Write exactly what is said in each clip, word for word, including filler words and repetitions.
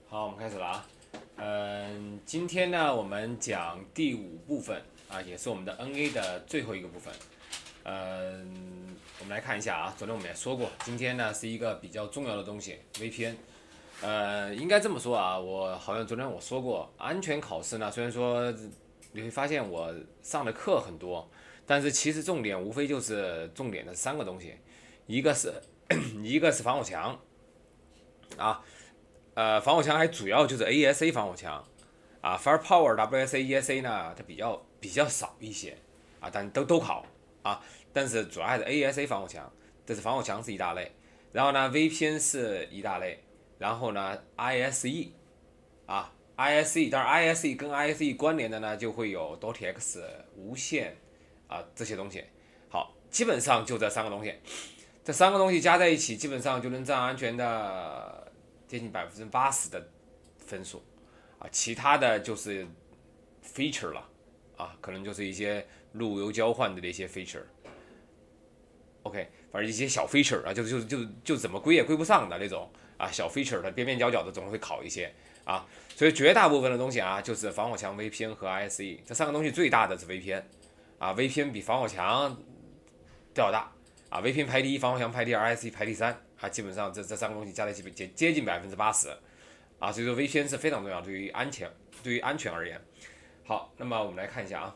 好，我们开始了啊。嗯，今天呢，我们讲第五部分啊，也是我们的 N A 的最后一个部分。嗯，我们来看一下啊，昨天我们也说过，今天呢是一个比较重要的东西 V P N。呃，应该这么说啊，我好像昨天我说过，安全考试呢，虽然说你会发现我上的课很多，但是其实重点无非就是重点的三个东西，一个是一个是防火墙啊。呃，防火墙还主要就是 A E S A 防火墙啊，Firepower、W S A、E S A 呢，它比较比较少一些啊，但都都考啊，但是主要还是 A E S A 防火墙，这是防火墙是一大类，然后呢 V P N 是一大类，然后呢 I S E 啊 I S E， 当然 I S E 跟 I S E 关联的呢就会有 D O T X 无线啊这些东西，好，基本上就这三个东西，这三个东西加在一起，基本上就能占安全的接近百分之八十的分数啊，其他的就是 feature 了啊，可能就是一些路由交换的一些 feature。OK， 反正一些小 feature 啊，就就就就怎么归也归不上的那种啊，小 feature 的边边角角的总会考一些啊，所以绝大部分的东西啊，就是防火墙、V P N 和 I S E 这三个东西最大的是 V P N 啊 ，V P N 比防火墙都要大啊 ，V P N 排第一，防火墙排第二 ，I S E 排第三。啊，基本上这这三个东西加在一起接接近百分之八十，啊，所以说 V P N 是非常重要，对于安全对于安全而言。好，那么我们来看一下啊，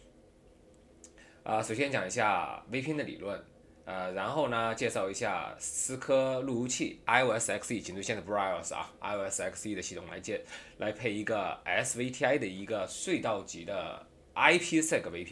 啊，首先讲一下 V P N 的理论，呃，然后呢介绍一下思科路由器 iOS X E， 请注意现在不是 iOS 啊 ，iOS X E 的系统来接来配一个 S V T I 的一个隧道级的 IPsec V P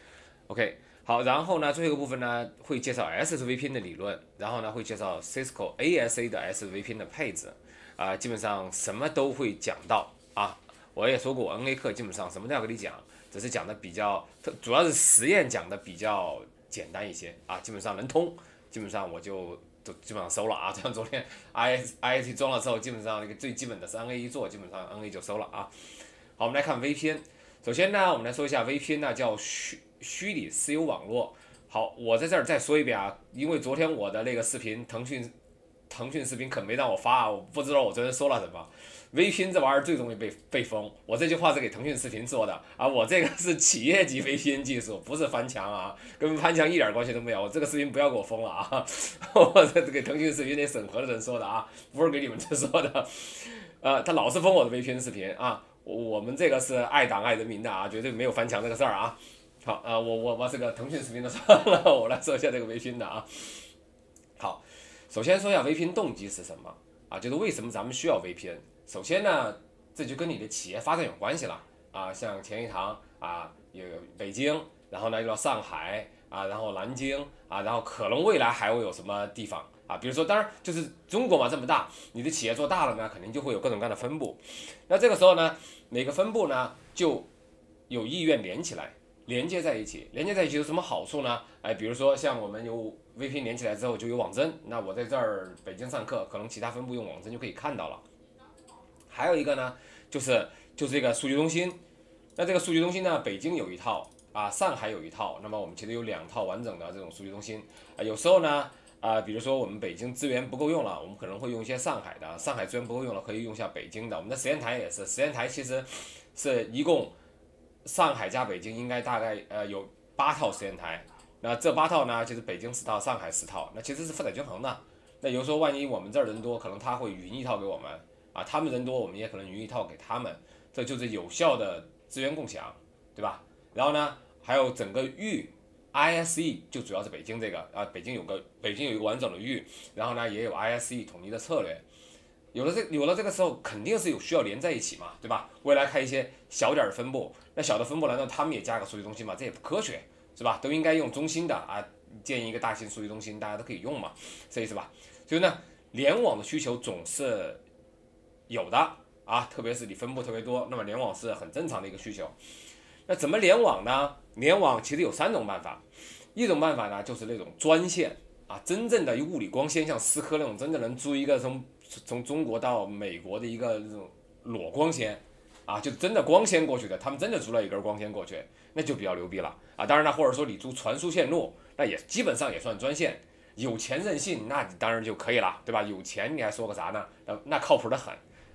N。OK。好，然后呢，最后一个部分呢会介绍 S S V P N 的理论，然后呢会介绍 Cisco A S A 的 S S V P N 的配置，啊、呃，基本上什么都会讲到啊。我也说过 N A 课基本上什么都要跟你讲，只是讲的比较，主要是实验讲的比较简单一些啊，基本上能通，基本上我就就基本上收了啊。像昨天 I S I S T 装了之后，基本上那个最基本的是 N A 一做，基本上 N A 就收了啊。好，我们来看 V P N， 首先呢，我们来说一下 V P N 呢叫虚。虚拟私有网络。好，我在这儿再说一遍啊，因为昨天我的那个视频，腾讯腾讯视频可没让我发，我不知道我昨天说了什么。V P N 这玩意儿最容易被被封，我这句话是给腾讯视频说的啊，我这个是企业级 V P N 技术，不是翻墙啊，跟翻墙一点关系都没有。我这个视频不要给我封了啊，我这是给腾讯视频那审核的人说的啊，不是给你们这说的。呃，他老是封我的 V P N 视频啊，我们这个是爱党爱人民的啊，绝对没有翻墙这个事儿啊。好啊、呃，我我我这个腾讯视频的算了，我来说一下这个 V P N 的啊。好，首先说一下 V P N 动机是什么啊？就是为什么咱们需要 V P N？首先呢，这就跟你的企业发展有关系了啊。像钱一堂啊，有北京，然后呢又到上海啊，然后南京啊，然后可能未来还会有什么地方啊？比如说，当然就是中国嘛这么大，你的企业做大了呢，肯定就会有各种各样的分部。那这个时候呢，每个分部呢就有意愿连起来。连接在一起，连接在一起有什么好处呢？哎，比如说像我们有 V P N 连起来之后就有网针，那我在这儿北京上课，可能其他分部用网针就可以看到了。还有一个呢，就是就是这个数据中心，那这个数据中心呢，北京有一套啊，上海有一套，那么我们其实有两套完整的这种数据中心啊。有时候呢，啊，比如说我们北京资源不够用了，我们可能会用一些上海的，上海资源不够用了，可以用一下北京的。我们的实验台也是，实验台其实是一共。上海加北京应该大概呃有八套实验台，那这八套呢，就是北京十套，上海十套，那其实是负载均衡的。那有时候万一我们这儿人多，可能他会匀一套给我们啊，他们人多，我们也可能匀一套给他们，这就是有效的资源共享，对吧？然后呢，还有整个域 I S E 就主要是北京这个啊，北京有个北京有一个完整的域，然后呢也有 I S E 统一的策略。有了这有了这个时候，肯定是有需要连在一起嘛，对吧？未来开一些小点的分部，那小的分部难道他们也加个数据中心吗？这也不科学，是吧？都应该用中心的啊，建一个大型数据中心，大家都可以用嘛，这意思吧？所以呢，联网的需求总是有的啊，特别是你分部特别多，那么联网是很正常的一个需求。那怎么联网呢？联网其实有三种办法，一种办法呢就是那种专线啊，真正的物理光纤，像思科那种真正能租一个从从中国到美国的一个这种裸光纤啊，就真的光纤过去的，他们真的租了一根光纤过去，那就比较牛逼了啊。当然了，或者说你租传输线路，那也基本上也算专线。有钱任性，那你当然就可以了，对吧？有钱你还说个啥呢？那那靠谱的很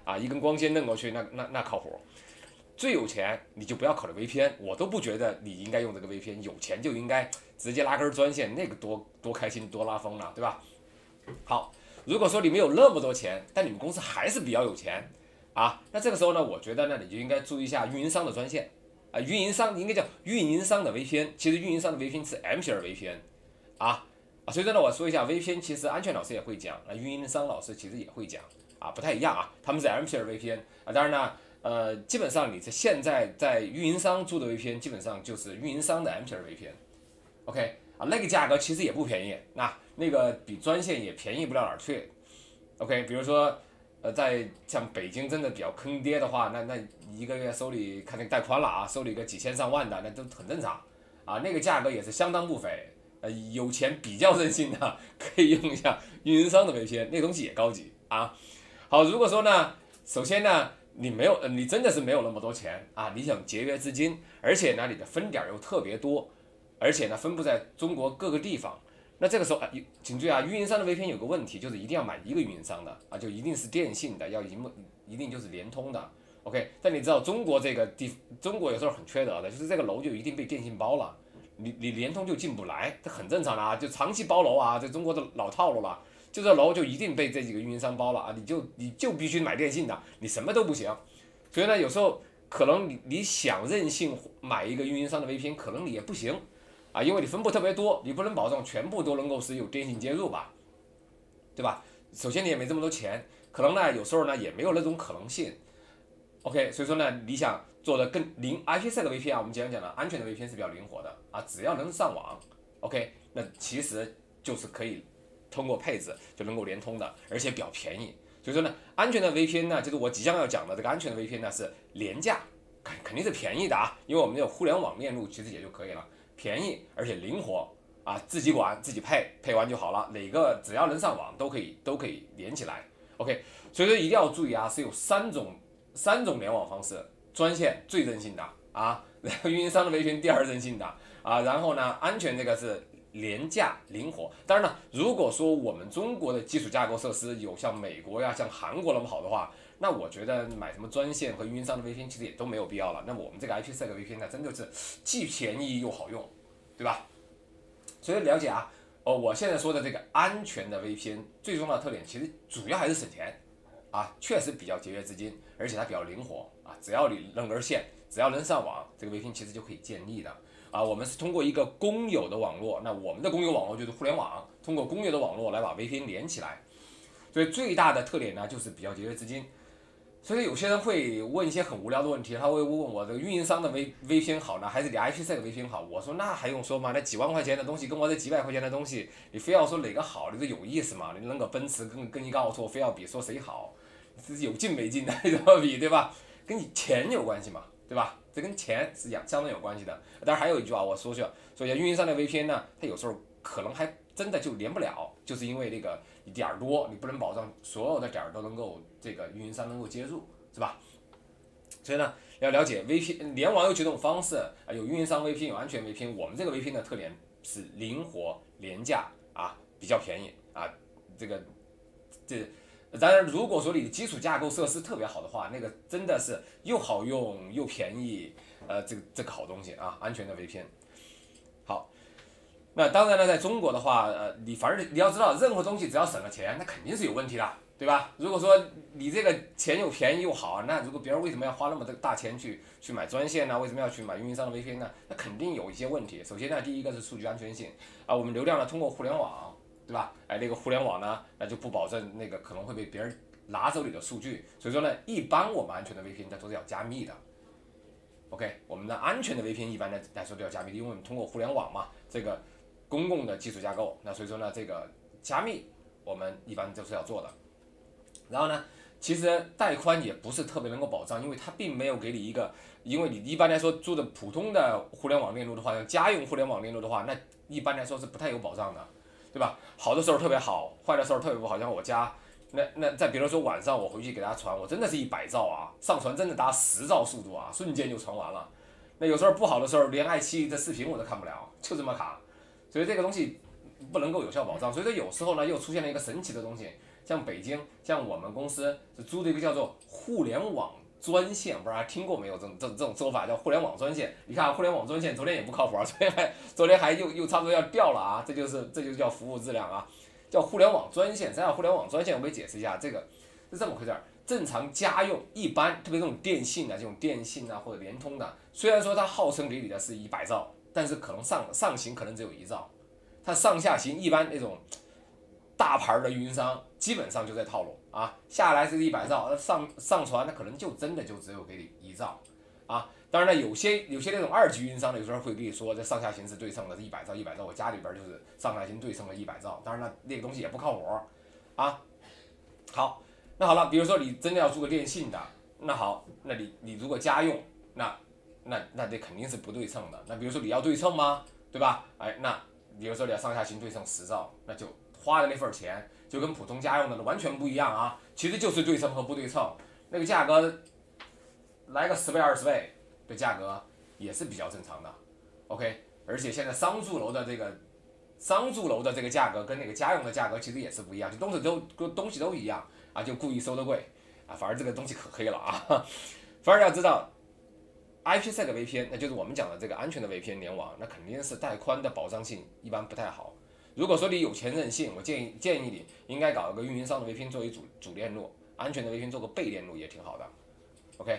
啊，一根光纤弄过去，那那那靠谱。最有钱你就不要考虑 V P N， 我都不觉得你应该用这个 V P N， 有钱就应该直接拉根专线，那个多多开心多拉风了，对吧？好，如果说你没有那么多钱，但你们公司还是比较有钱啊，那这个时候呢，我觉得呢你就应该注意一下运营商的专线啊，运营商应该叫运营商的 V P N， 其实运营商的 V P N 是 M P L V P N 啊啊，所以说呢我说一下 V P N， 其实安全老师也会讲，啊运营商老师其实也会讲啊，不太一样啊，他们是 M P L V P N 啊，当然呢。呃，基本上你这现在在运营商租的 V P N， 基本上就是运营商的 M P L V P N。OK 啊，那个价格其实也不便宜，那那个比专线也便宜不了哪儿去。OK， 比如说，呃，在像北京真的比较坑爹的话，那那一个月收你看那个带宽了啊，收你个几千上万的，那都很正常啊，那个价格也是相当不菲。呃，有钱比较任性的可以用一下运营商的 V P N， 那东西也高级啊。好，如果说呢，首先呢。你没有，你真的是没有那么多钱啊！你想节约资金，而且呢，你的分点又特别多，而且呢，分布在中国各个地方。那这个时候啊，请注意啊，运营商的 V P N 有个问题，就是一定要买一个运营商的啊，就一定是电信的，要一一定就是联通的。OK， 但你知道中国这个地，中国有时候很缺德的，就是这个楼就一定被电信包了，你你联通就进不来，这很正常的啊，就长期包楼啊，这中国的老套路了。就这楼就一定被这几个运营商包了啊！你就你就必须买电信的，你什么都不行。所以呢，有时候可能你你想任性买一个运营商的 V P N， 可能你也不行啊，因为你分布特别多，你不能保证全部都能够是有电信接入吧，对吧？首先你也没这么多钱，可能呢有时候呢也没有那种可能性。OK， 所以说呢，你想做的更灵 I P sec V P N 啊，我们讲讲了，安全的 V P N 是比较灵活的啊，只要能上网 ，OK， 那其实就是可以。通过配置就能够联通的，而且比较便宜。所以说呢，安全的 V P N 呢，就是我即将要讲的这个安全的 V P N 呢是廉价，肯肯定是便宜的啊，因为我们有互联网链路，其实也就可以了，便宜而且灵活啊，自己管自己配，配完就好了，哪个只要能上网都可以都可以连起来。OK， 所以说一定要注意啊，是有三种三种联网方式，专线最任性的啊，然后运营商的 V P N 第二任性的啊，然后呢，安全这个是。廉价灵活，当然了，如果说我们中国的基础架构设施有像美国呀、像韩国那么好的话，那我觉得买什么专线和运营商的 V P N 其实也都没有必要了。那我们这个 I P sec V P N 呢，真的是既便宜又好用，对吧？所以了解啊，哦，我现在说的这个安全的 V P N 最重要的特点，其实主要还是省钱啊，确实比较节约资金，而且它比较灵活啊，只要你扔根线，只要能上网，这个 V P N 其实就可以建立的。啊，我们是通过一个公有的网络，那我们的公有网络就是互联网，通过公有的网络来把 V P N 连起来，所以最大的特点呢就是比较节约资金。所以有些人会问一些很无聊的问题，他会问我这个运营商的 V VPN 好呢，还是你 I P sec VPN 好？我说那还用说吗？那几万块钱的东西跟我这几百块钱的东西，你非要说哪个好，你这有意思吗？你扔个奔驰跟跟一个奥拓非要比，说谁好？这是有劲没劲的，你怎么比，对吧？跟你钱有关系嘛，对吧？这跟钱是相当有关系的。当然还有一句啊，我说说说一下运营商的 V P N 呢，它有时候可能还真的就连不了，就是因为那个你点儿多，你不能保证所有的点儿都能够这个运营商能够接入，是吧？所以呢，要了解 V P N 联网有几种方式啊，有运营商 V P N， 有安全 V P N。我们这个 V P N 的特点是灵活、廉价啊，比较便宜啊，这个这。当然，如果说你的基础架构设施特别好的话，那个真的是又好用又便宜，呃，这个这个好东西啊，安全的 V P N。好，那当然了，在中国的话，呃，你反正你要知道，任何东西只要省了钱，那肯定是有问题的，对吧？如果说你这个钱又便宜又好，那如果别人为什么要花那么大钱去去买专线呢？为什么要去买运营商的 V P N 呢？那肯定有一些问题。首先呢，第一个是数据安全性啊，我们流量呢通过互联网。对吧？哎，那个互联网呢，那就不保证那个可能会被别人拿走你的数据，所以说呢，一般我们安全的 V P N 它都是要加密的。OK， 我们的安全的 V P N 一般来说都要加密的，因为我们通过互联网嘛，这个公共的基础架构，那所以说呢，这个加密我们一般都是要做的。然后呢，其实带宽也不是特别能够保障，因为它并没有给你一个，因为你一般来说做的普通的互联网链路的话，家用互联网链路的话，那一般来说是不太有保障的。对吧？好的时候特别好，坏的时候特别不好。像我家，那那再比如说晚上我回去给大家传，我真的是一百兆啊，上传真的达十兆速度啊，瞬间就传完了。那有时候不好的时候，连爱奇艺的视频我都看不了，就这么卡。所以这个东西不能够有效保障。所以说有时候呢，又出现了一个神奇的东西， 像北京，像我们公司是租的一个叫做互联网专线，不知道大家听过没有？这种这这种说法叫互联网专线。你看互联网专线昨天也不靠谱啊，昨天还昨天还又又差不多要掉了啊，这就是这就叫服务质量啊，叫互联网专线。啥叫互联网专线？我给解释一下，这个是这么回事儿。正常家用一般，特别这种电信啊，这种电信啊或者联通的，虽然说它号称给你的是一百兆，但是可能上上行可能只有一兆，它上下行一般那种大牌的运营商基本上就在套路啊，下来是一百兆，上上传那可能就真的就只有给你一兆啊。当然了，有些有些那种二级运营商有时候会跟你说这上下行是对称的，是一百兆一百兆，我家里边就是上下行对称的一百兆，当然了那个东西也不靠谱啊。好。那好了，比如说你真的要租个电信的，那好，那你你如果家用，那那那这肯定是不对称的。那比如说你要对称吗？对吧？哎，那比如说你要上下行对称十兆，那就花的那份钱就跟普通家用的完全不一样啊。其实就是对称和不对称，那个价格来个十倍二十倍的价格也是比较正常的。OK， 而且现在商住楼的这个商住楼的这个价格跟那个家用的价格其实也是不一样，就东西都东西都一样。啊，就故意收的贵，啊，反而这个东西可黑了啊！反而要知道 ，I P sec V P N， 那就是我们讲的这个安全的 V P N 联网，那肯定是带宽的保障性一般不太好。如果说你有钱任性，我建议建议你应该搞一个运营商的 V P N 作为主主链路，安全的 V P N 做个备链路也挺好的。OK，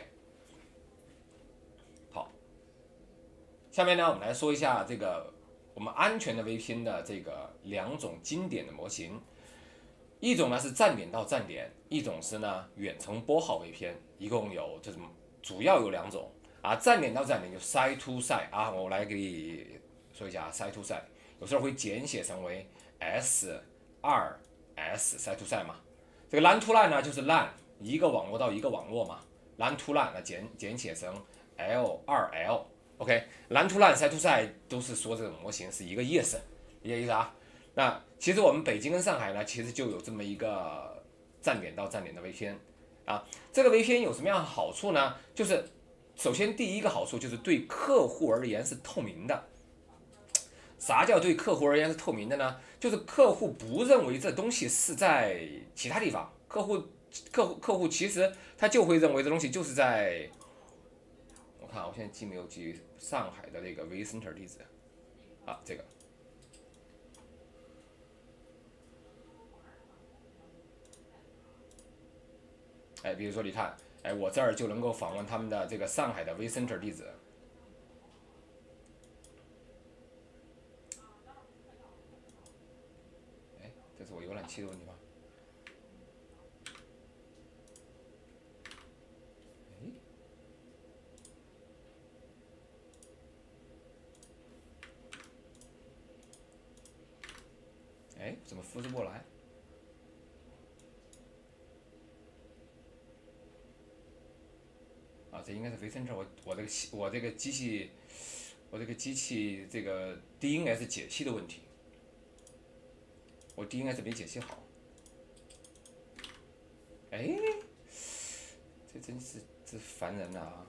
好，下面呢我们来说一下这个我们安全的 V P N 的这个两种经典的模型。一种呢是站点到站点，一种是呢远程拨号 V P N， 一共有这种主要有两种啊。站点到站点就 site to site 啊，我来给你说一下 site to site， 有时候会简写成为 S 二 S site to site 嘛。这个 LAN to LAN 呢就是 LAN 一个网络到一个网络嘛 ，LAN to LAN 那简简写成 L 二 L。OK，LAN to LAN site to site 都是说这种模型是一个意思，理解意思啊？那其实我们北京跟上海呢，其实就有这么一个站点到站点的 V P N 啊。这个 V P N 有什么样的好处呢？就是首先第一个好处就是对客户而言是透明的。啥叫对客户而言是透明的呢？就是客户不认为这东西是在其他地方，客户客户客户其实他就会认为这东西就是在，我看我现在记没有记上海的那个 vCenter 地址啊，这个。哎，比如说你看，哎，我这儿就能够访问他们的这个上海的 vCenter 地址。哎，这是我浏览器的问题吗？哎，哎，怎么复制不过来？啊，这应该是 vCenter， 我我这个我这个机器，我这个机器这个 D N S 解析的问题，我 D N S 没解析好。哎，这真是这烦人啊！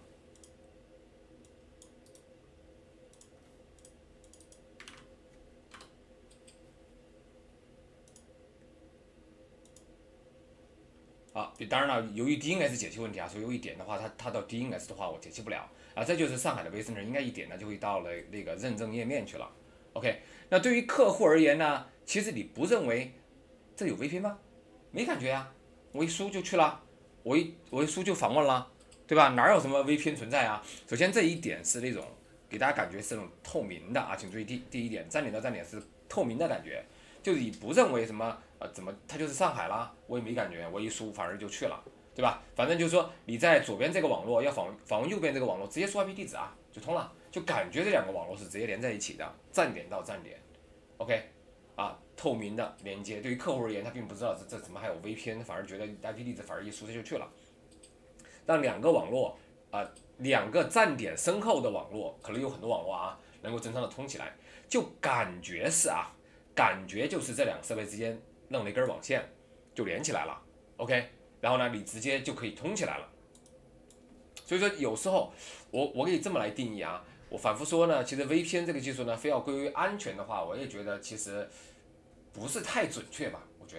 啊，当然了，由于 D N S 解析问题啊，所以有一点的话，它它到 D N S 的话，我解析不了啊。这就是上海的 vCenter， 应该一点呢就会到了那个认证页面去了。OK， 那对于客户而言呢，其实你不认为这有 V P N 吗？没感觉呀、啊，我一输就去了，我一我一输就访问了，对吧？哪有什么 V P N 存在啊？首先这一点是那种给大家感觉是那种透明的啊，请注意第第一点，站点到站点是透明的感觉，就是你不认为什么。呃，怎么它就是上海啦？我也没感觉，我一输反而就去了，对吧？反正就是说你在左边这个网络要访访问右边这个网络，直接输 I P 地址啊，就通了，就感觉这两个网络是直接连在一起的，站点到站点 ，OK， 啊，透明的连接，对于客户而言，他并不知道这这怎么还有 V P N， 反而觉得 I P 地址反而一输这就去了。让两个网络啊、呃，两个站点身后的网络，可能有很多网络啊，能够正常的通起来，就感觉是啊，感觉就是这两个设备之间。弄了一根网线就连起来了 ，OK， 然后呢，你直接就可以通起来了。所以说有时候我我可以这么来定义啊，我反复说呢，其实 V P N 这个技术呢，非要归为安全的话，我也觉得其实不是太准确吧，我觉得，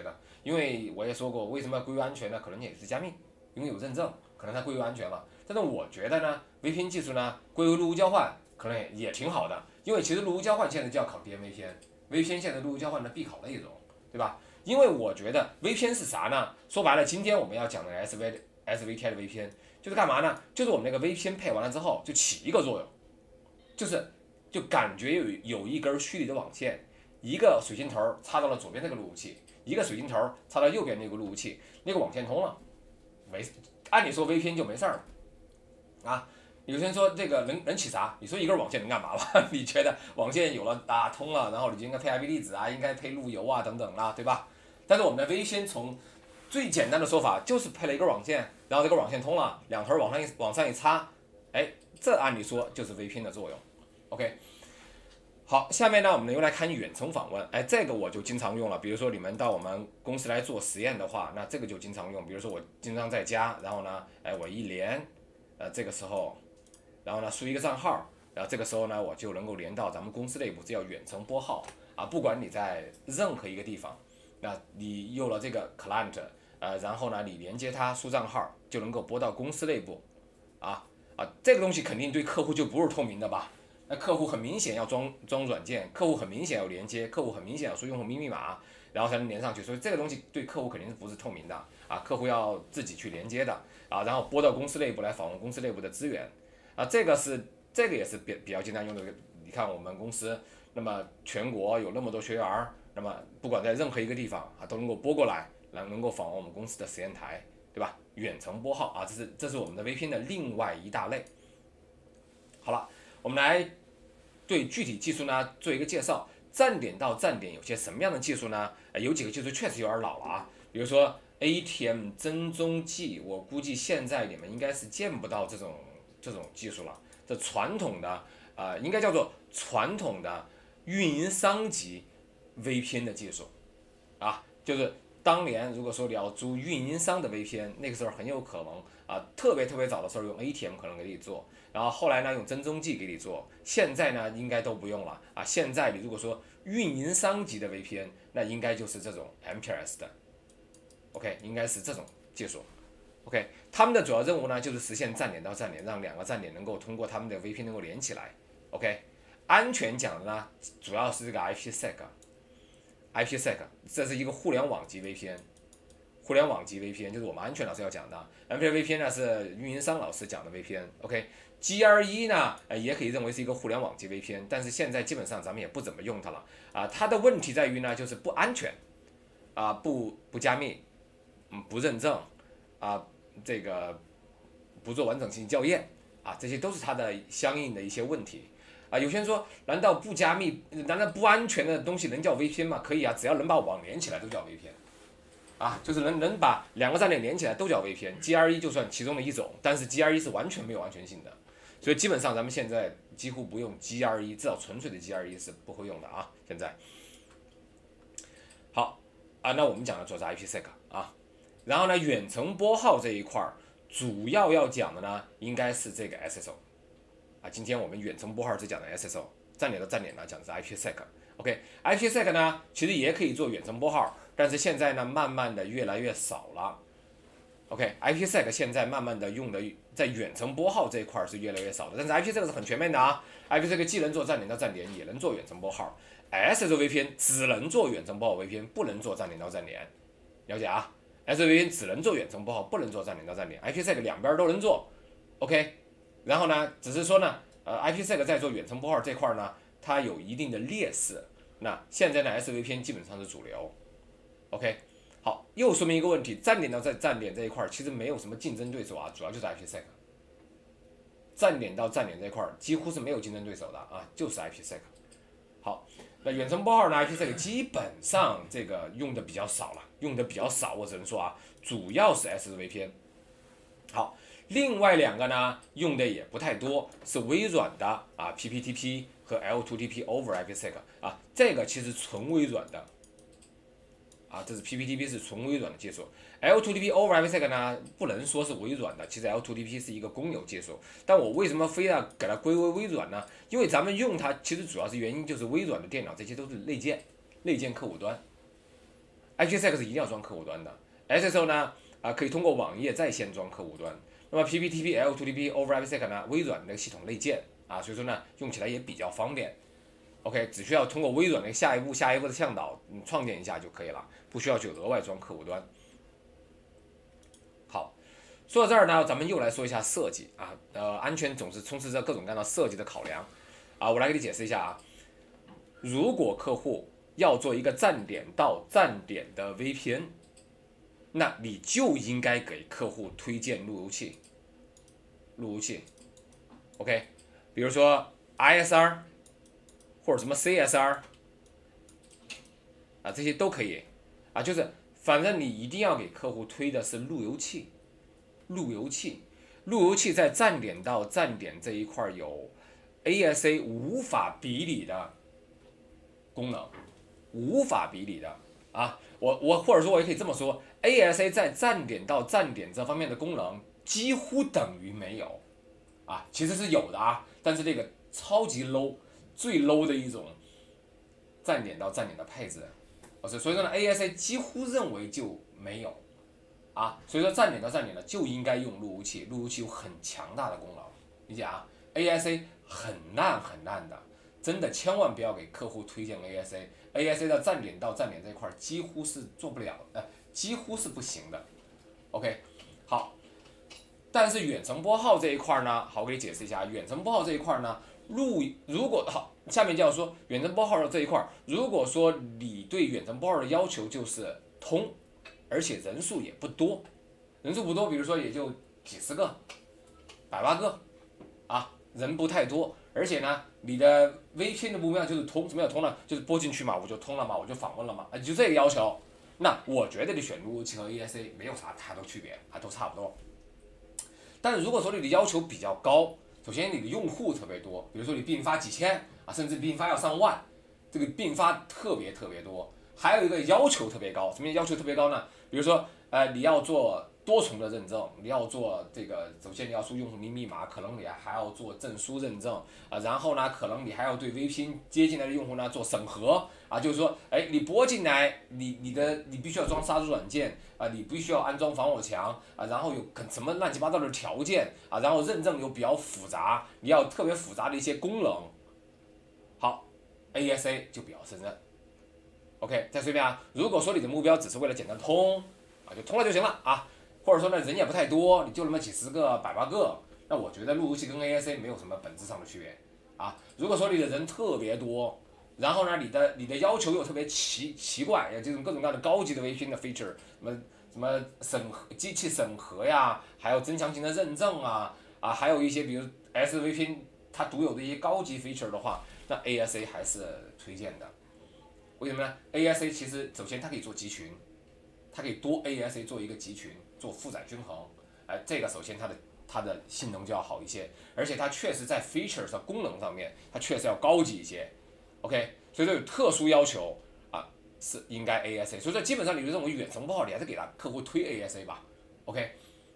因为我也说过，为什么要归于安全呢？可能也是加密，因为有认证，可能它归于安全了。但是我觉得呢，V P N 技术呢归为路由交换，可能也也挺好的，因为其实路由交换现在就要考 D M V P N，V P N 现在路由交换的必考的一种，对吧？因为我觉得 V P N 是啥呢？说白了，今天我们要讲的 S V S V T I 的 V P N 就是干嘛呢？就是我们那个 V P N 配完了之后，就起一个作用，就是就感觉有有一根虚拟的网线，一个水晶头插到了左边那个路由器，一个水晶头插到右边那个路由器，那个网线通了，没，按理说 V P N 就没事儿了啊。有些人说这个能能起啥？你说一根网线能干嘛吧？你觉得网线有了啊通了，然后你就应该配 I P 地址啊，应该配路由啊等等啦，对吧？但是我们的 V P N 从最简单的说法就是配了一根网线，然后这个网线通了，两头往上一往上一插，哎，这按理说就是 V P N 的作用。OK， 好，下面呢我们又来看远程访问，哎，这个我就经常用了。比如说你们到我们公司来做实验的话，那这个就经常用。比如说我经常在家，然后呢，哎，我一连，呃，这个时候，然后呢输一个账号，然后这个时候呢我就能够连到咱们公司内部，这叫远程拨号啊。不管你在任何一个地方，那你有了这个 client， 呃，然后呢你连接它输账号，就能够拨到公司内部，啊啊，这个东西肯定对客户就不是透明的吧？那客户很明显要装装软件，客户很明显要连接，客户很明显要输用户名密码，然后才能连上去。所以这个东西对客户肯定是不是透明的啊？客户要自己去连接的啊，然后拨到公司内部来访问公司内部的资源啊，这个是这个也是比比较经常用的。你看我们公司，那么全国有那么多学员，那么不管在任何一个地方啊，都能够拨过来，能能够访问我们公司的实验台，对吧？远程拨号啊，这是这是我们的 V P N 的另外一大类。好了。我们来对具体技术呢做一个介绍。站点到站点有些什么样的技术呢？呃、有几个技术确实有点老了啊，比如说 A T M 跟踪器，我估计现在你们应该是见不到这种这种技术了。这传统的呃，应该叫做传统的运营商级 V P N 的技术啊，就是当年如果说你要租运营商的 V P N， 那个时候很有可能啊，特别特别早的时候用 A T M 可能给你做。然后后来呢，用跟踪器给你做，现在呢应该都不用了啊。现在你如果说运营商级的 V P N， 那应该就是这种 M P S 的 ，OK， 应该是这种技术 ，OK， 他们的主要任务呢就是实现站点到站点，让两个站点能够通过他们的 V P N 能够连起来 ，OK。安全讲的呢，主要是这个 IPsec，IPsec 这是一个互联网级 V P N。互联网级 V P N 就是我们安全老师要讲的 ，M P S V P N 呢是运营商老师讲的 V P N，OK。G R E 呢，呃，也可以认为是一个互联网级 V P N， 但是现在基本上咱们也不怎么用它了啊。它的问题在于呢，就是不安全，啊，不不加密，嗯，不认证，啊，这个不做完整性校验，啊，这些都是它的相应的一些问题。啊，有些人说，难道不加密，难道不安全的东西能叫 V P N 吗？可以啊，只要能把网连起来都叫 V P N。啊，就是能能把两个站点连起来都叫 V P N，G R E 就算其中的一种，但是 G R E 是完全没有安全性的，所以基本上咱们现在几乎不用 G R E， 至少纯粹的 G R E 是不会用的啊。现在，好啊，那我们讲的主要是 IPsec 啊，然后呢，远程拨号这一块儿主要要讲的呢，应该是这个 S S O 啊。今天我们远程拨号只讲的 S S O， 站点到站点呢讲的是 IPsec。OK，IPsec 呢其实也可以做远程拨号。但是现在呢，慢慢的越来越少了。OK，IPsec 现在慢慢的用的在远程拨号这一块是越来越少的，但是 IPsec 是很全面的啊 ，IPsec 既能做站点到站点，也能做远程拨号。S S O V P N 只能做远程拨号 V P N， 不能做站点到站点，了解啊 ？S S O V P N 只能做远程拨号，不能做站点到站点。IPsec 两边都能做 ，OK。然后呢，只是说呢，呃 ，IPsec 在做远程拨号这块呢，它有一定的劣势。那现在呢 ，S S O V P N 基本上是主流。OK， 好，又说明一个问题，站点到在站点这一块其实没有什么竞争对手啊，主要就是 IPsec。站点到站点这一块几乎是没有竞争对手的啊，就是 IPsec。好，那远程拨号呢 ，IPsec 基本上这个用的比较少了，用的比较少，我只能说啊，主要是 S S O V P N。好，另外两个呢用的也不太多，是微软的啊 P P T P 和 L 二 T P over IPsec 啊，这个其实纯微软的。啊，这是 P P T P 是纯微软的技术 ，L 二 T P over IPsec 呢不能说是微软的，其实 L 二 T P 是一个公有技术。但我为什么非要给它归为微软呢？因为咱们用它，其实主要是原因就是微软的电脑这些都是内建，内建客户端， I P six 一定要装客户端的 ，S S O 呢啊可以通过网页在线装客户端。那么 P P T P L two T P over I P six 呢，微软的那个系统内建啊，所以说呢用起来也比较方便。OK， 只需要通过微软的下一步下一步的向导，你创建一下就可以了，不需要去额外装客户端。好，说到这儿呢，咱们又来说一下设计啊，呃，安全总是充斥着各种各样的设计的考量啊，我来给你解释一下啊。如果客户要做一个站点到站点的 V P N， 那你就应该给客户推荐路由器，路由器 ，OK， 比如说 I S R 或者什么 C S R 啊，这些都可以啊，就是反正你一定要给客户推的是路由器，路由器，路由器在站点到站点这一块有 A S A 无法比拟的功能，无法比拟的啊，我我或者说我也可以这么说 ，A S A 在站点到站点这方面的功能几乎等于没有啊，其实是有的啊，但是这个超级 low。最 low 的一种站点到站点的配置，所以说呢 ，A S A 几乎认为就没有啊，所以说站点到站点呢就应该用路由器，路由器有很强大的功能，理解啊 ？A S A 很烂很烂的，真的千万不要给客户推荐 A S A，A S A 的站点到站点这一块几乎是做不了，呃，几乎是不行的。OK， 好，但是远程拨号这一块呢，好，我给你解释一下，远程拨号这一块呢。路如果好，下面就要说远程拨号的这一块，如果说你对远程拨号的要求就是通，而且人数也不多，人数不多，比如说也就几十个、百八个，啊，人不太多，而且呢，你的 V P N 的目标就是通，怎么样通呢？就是拨进去嘛，我就通了嘛，我就访问了嘛，啊，就这个要求。那我觉得你选路由器和 A S A 没有啥太多区别，啊，都差不多。但是如果说你的要求比较高，首先，你的用户特别多，比如说你并发几千啊，甚至并发要上万，这个并发特别特别多。还有一个要求特别高，什么要求特别高呢？比如说，呃，你要做多重的认证，你要做这个，首先你要输用户名密码，可能你还要做证书认证啊，然后呢，可能你还要对 V P N 接进来的用户呢做审核啊，就是说，哎，你拨进来，你你的你必须要装杀毒软件啊，你必须要安装防火墙啊，然后有什么乱七八糟的条件啊，然后认证又比较复杂，你要特别复杂的一些功能。好 ，A S A 就比较胜任。OK， 再说一遍啊，如果说你的目标只是为了简单通啊，就通了就行了啊，或者说呢人也不太多，你就那么几十个、百八个，那我觉得路由器跟 A S A 没有什么本质上的区别啊。如果说你的人特别多，然后呢你的你的要求又特别奇奇怪，有这种各种各样的高级的 V P N 的 feature， 什么什么审核机器审核呀，还有增强型的认证啊啊，还有一些比如 S V P N 它独有的一些高级 feature 的话，那 A S A 还是推荐的。为什么呢 ？A S A 其实首先它可以做集群，它可以多 A S A 做一个集群，做负载均衡。哎，这个首先它的它的性能就要好一些，而且它确实在 features 的功能上面，它确实要高级一些。OK， 所以说有特殊要求啊，是应该 A S A。所以说基本上你就认为远程拨号你还是给他客户推 A S A 吧。OK，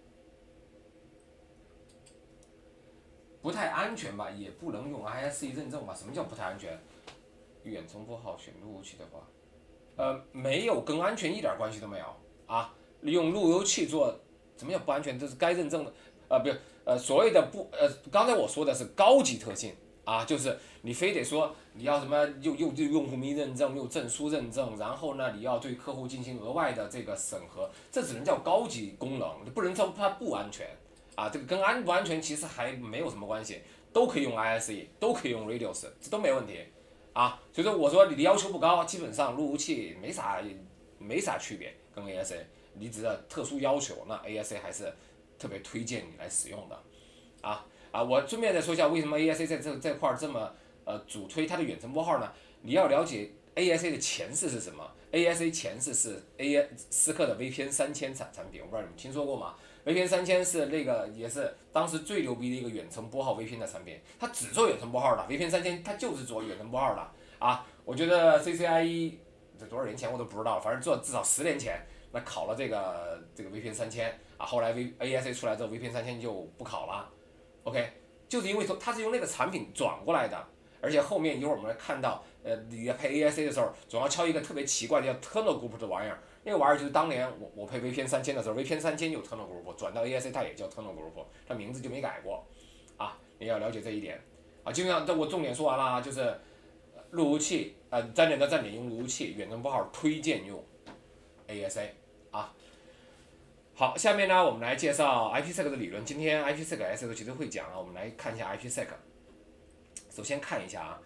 不太安全吧，也不能用 I S C 认证吧？什么叫不太安全？远程拨号选路由器的话，呃，没有跟安全一点关系都没有啊。利用路由器做，什么叫不安全？这是该认证的，呃，不是，呃，所谓的不，呃，刚才我说的是高级特性啊，就是你非得说你要什么又又又用户名认证，又证书认证，然后呢，你要对客户进行额外的这个审核，这只能叫高级功能，不能说它不安全啊。这个跟安不安全其实还没有什么关系，都可以用 I S C， 都可以用 Radius， 这都没问题。啊，所以说我说你的要求不高，基本上路由器没啥没啥区别，跟 A S A， 你只要特殊要求，那 A S A 还是特别推荐你来使用的，啊啊，我顺便再说一下为什么 A S A 在这这块这么呃主推它的远程拨号呢？你要了解 A S A 的前世是什么 ？A S A 前世是 A 思科的 V P N 三千产产品，我不知道你们听说过吗？V P N 三千是那个也是当时最牛逼的一个远程拨号 V P N 的产品，它只做远程拨号的 V P N 三千，它就是做远程拨号的啊。我觉得 C C I E 这多少年前我都不知道，反正做至少十年前，那考了这个这个 V P N 三千啊，后来 V A S A 出来之后 ，V P N 三千就不考了。OK， 就是因为说它是用那个产品转过来的，而且后面一会儿我们看到，呃，你要配 A S A 的时候，总要敲一个特别奇怪的叫 Tunnel Group 的玩意儿。 那个玩意儿就是当年我我配 V P N 三千的时候，V P N 三千有 Tunnel Group， 转到 A S A 它也叫 Tunnel Group， 它名字就没改过啊，你要了解这一点啊。基本上这我重点说完了啊，就是路由器呃站点到站点用路由器，远程拨号推荐用 A S A 啊。好，下面呢我们来介绍 IPsec 的理论。今天 IPsec S 都其实会讲啊，我们来看一下 IPsec。首先看一下啊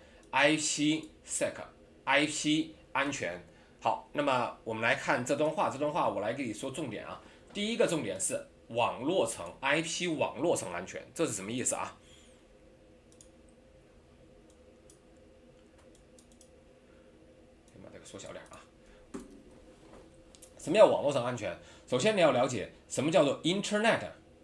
，IPsec，IP 安全。好，那么我们来看这段话，这段话我来给你说重点啊。第一个重点是网络层 I P 网络层安全，这是什么意思啊？先把这个缩小点啊。什么叫网络层安全？首先你要了解什么叫做 Internet。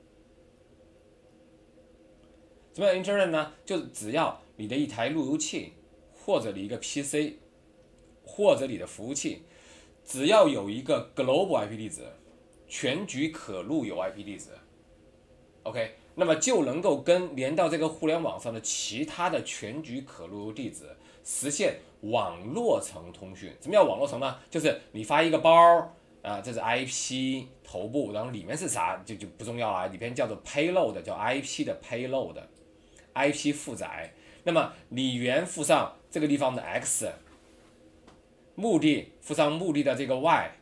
什么叫 Internet 呢？就是只要你的一台路由器，或者你一个 P C， 或者你的服务器，只要有一个 Global I P 地址，全局可路由 I P 地址 ，OK， 那么就能够跟连到这个互联网上的其他的全局可路由地址实现网络层通讯。什么叫网络层呢？就是你发一个包。啊、呃，这是 I P 头部，然后里面是啥就就不重要了，里边叫做 payload， 叫 I P 的 payload，I P 负载。那么里源附上这个地方的 x， 目的附上目的的这个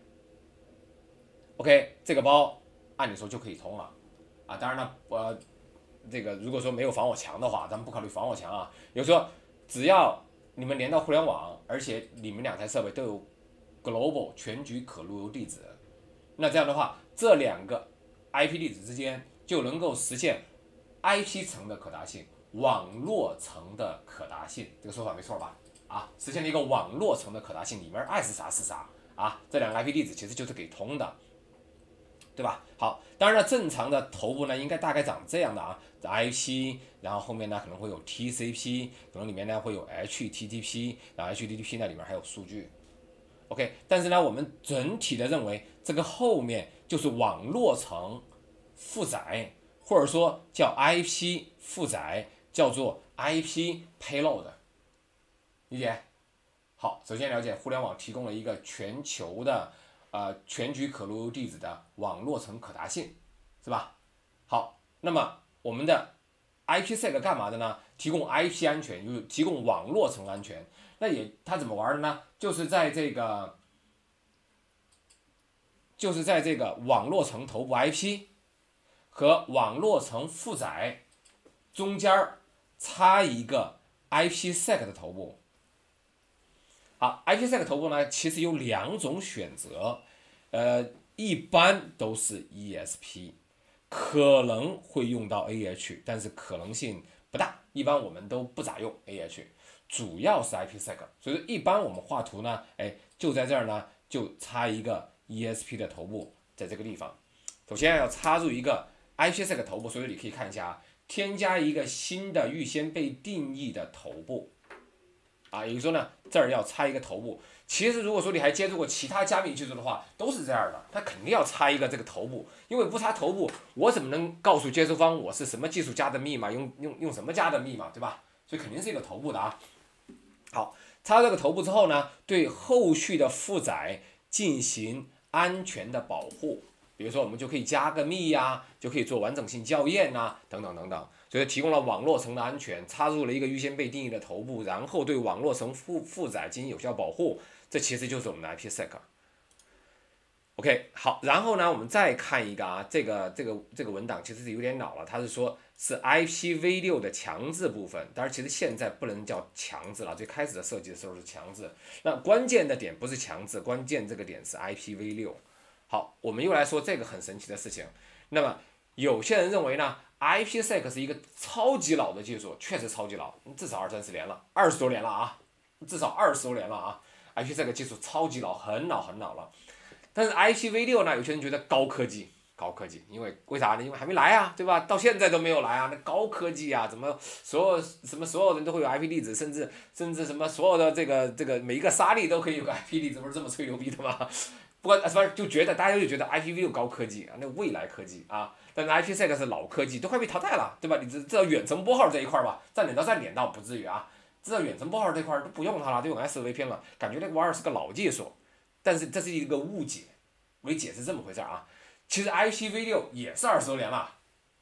y，OK， 这个包按理说就可以通了啊。当然了，呃，这个如果说没有防火墙的话，咱们不考虑防火墙啊，也就是说只要你们连到互联网，而且你们两台设备都有Global 全局可路由地址，那这样的话，这两个 I P 地址之间就能够实现 I P 层的可达性，网络层的可达性，这个说法没错吧？啊，实现了一个网络层的可达性，里面爱是啥是啥啊，这两个 I P 地址其实就是给通的，对吧？好，当然了，正常的头部呢，应该大概长这样的啊 ，I P， 然后后面呢可能会有 T C P， 可能里面呢会有 H T T P， 然后 H T T P 呢里面还有数据。OK， 但是呢，我们整体的认为这个后面就是网络层负载，或者说叫 I P 负载，叫做 I P payload， 理解？好，首先了解互联网提供了一个全球的呃全局可路由地址的网络层可达性，是吧？好，那么我们的 IPsec 干嘛的呢？提供 I P 安全，就是提供网络层安全。那也它怎么玩的呢？就是在这个，就是在这个网络层头部 I P 和网络层负载中间插一个 IPsec 的头部。好 ，IPsec 头部呢，其实有两种选择，呃，一般都是 E S P， 可能会用到 A H， 但是可能性不大，一般我们都不咋用 A H。主要是 IPsec， 所以说一般我们画图呢，哎，就在这儿呢，就插一个 E S P 的头部，在这个地方。首先要插入一个 IPsec 头部，所以你可以看一下啊，添加一个新的预先被定义的头部，啊，也就是说呢，这儿要插一个头部。其实如果说你还接触过其他加密技术的话，都是这样的，它肯定要插一个这个头部，因为不插头部，我怎么能告诉接收方我是什么技术加的密码，用用用什么加的密码，对吧？所以肯定是一个头部的啊。好，插这个头部之后呢，对后续的负载进行安全的保护。比如说，我们就可以加个密呀、啊，就可以做完整性校验呐、啊，等等等等。所以提供了网络层的安全，插入了一个预先被定义的头部，然后对网络层负负载进行有效保护。这其实就是我们的 IPsec。OK， 好，然后呢，我们再看一个啊，这个这个这个文档其实是有点老了，它是说。是 I P v 六 的强制部分，当然其实现在不能叫强制了，最开始的设计的时候是强制。那关键的点不是强制，关键这个点是 I P v 六。好，我们又来说这个很神奇的事情。那么有些人认为呢 ，IPsec 是一个超级老的技术，确实超级老，至少二三十年了，二十多年了啊，至少二十多年了啊。IPsec 技术超级老，很老很老了。但是 I P v 六 呢，有些人觉得高科技。高科技，因为为啥呢？因为还没来啊，对吧？到现在都没有来啊，那高科技啊，怎么所有什么所有人都会有 I P 地址，甚至甚至什么所有的这个这个每一个沙粒都可以有个 I P 地址，不是这么吹牛逼的吗？不过反正就觉得大家就觉得 I P v 六 高科技啊，那未来科技啊，但是 IPsec 是老科技，都快被淘汰了，对吧？你至少远程拨号这一块吧，站点到站点倒不至于啊，至少远程拨号这块都不用它了，都用 S V P N 了，感觉那个玩意儿是个老技术，但是这是一个误解。 我给解释这么回事啊。其实 I P v 六也是二十多年了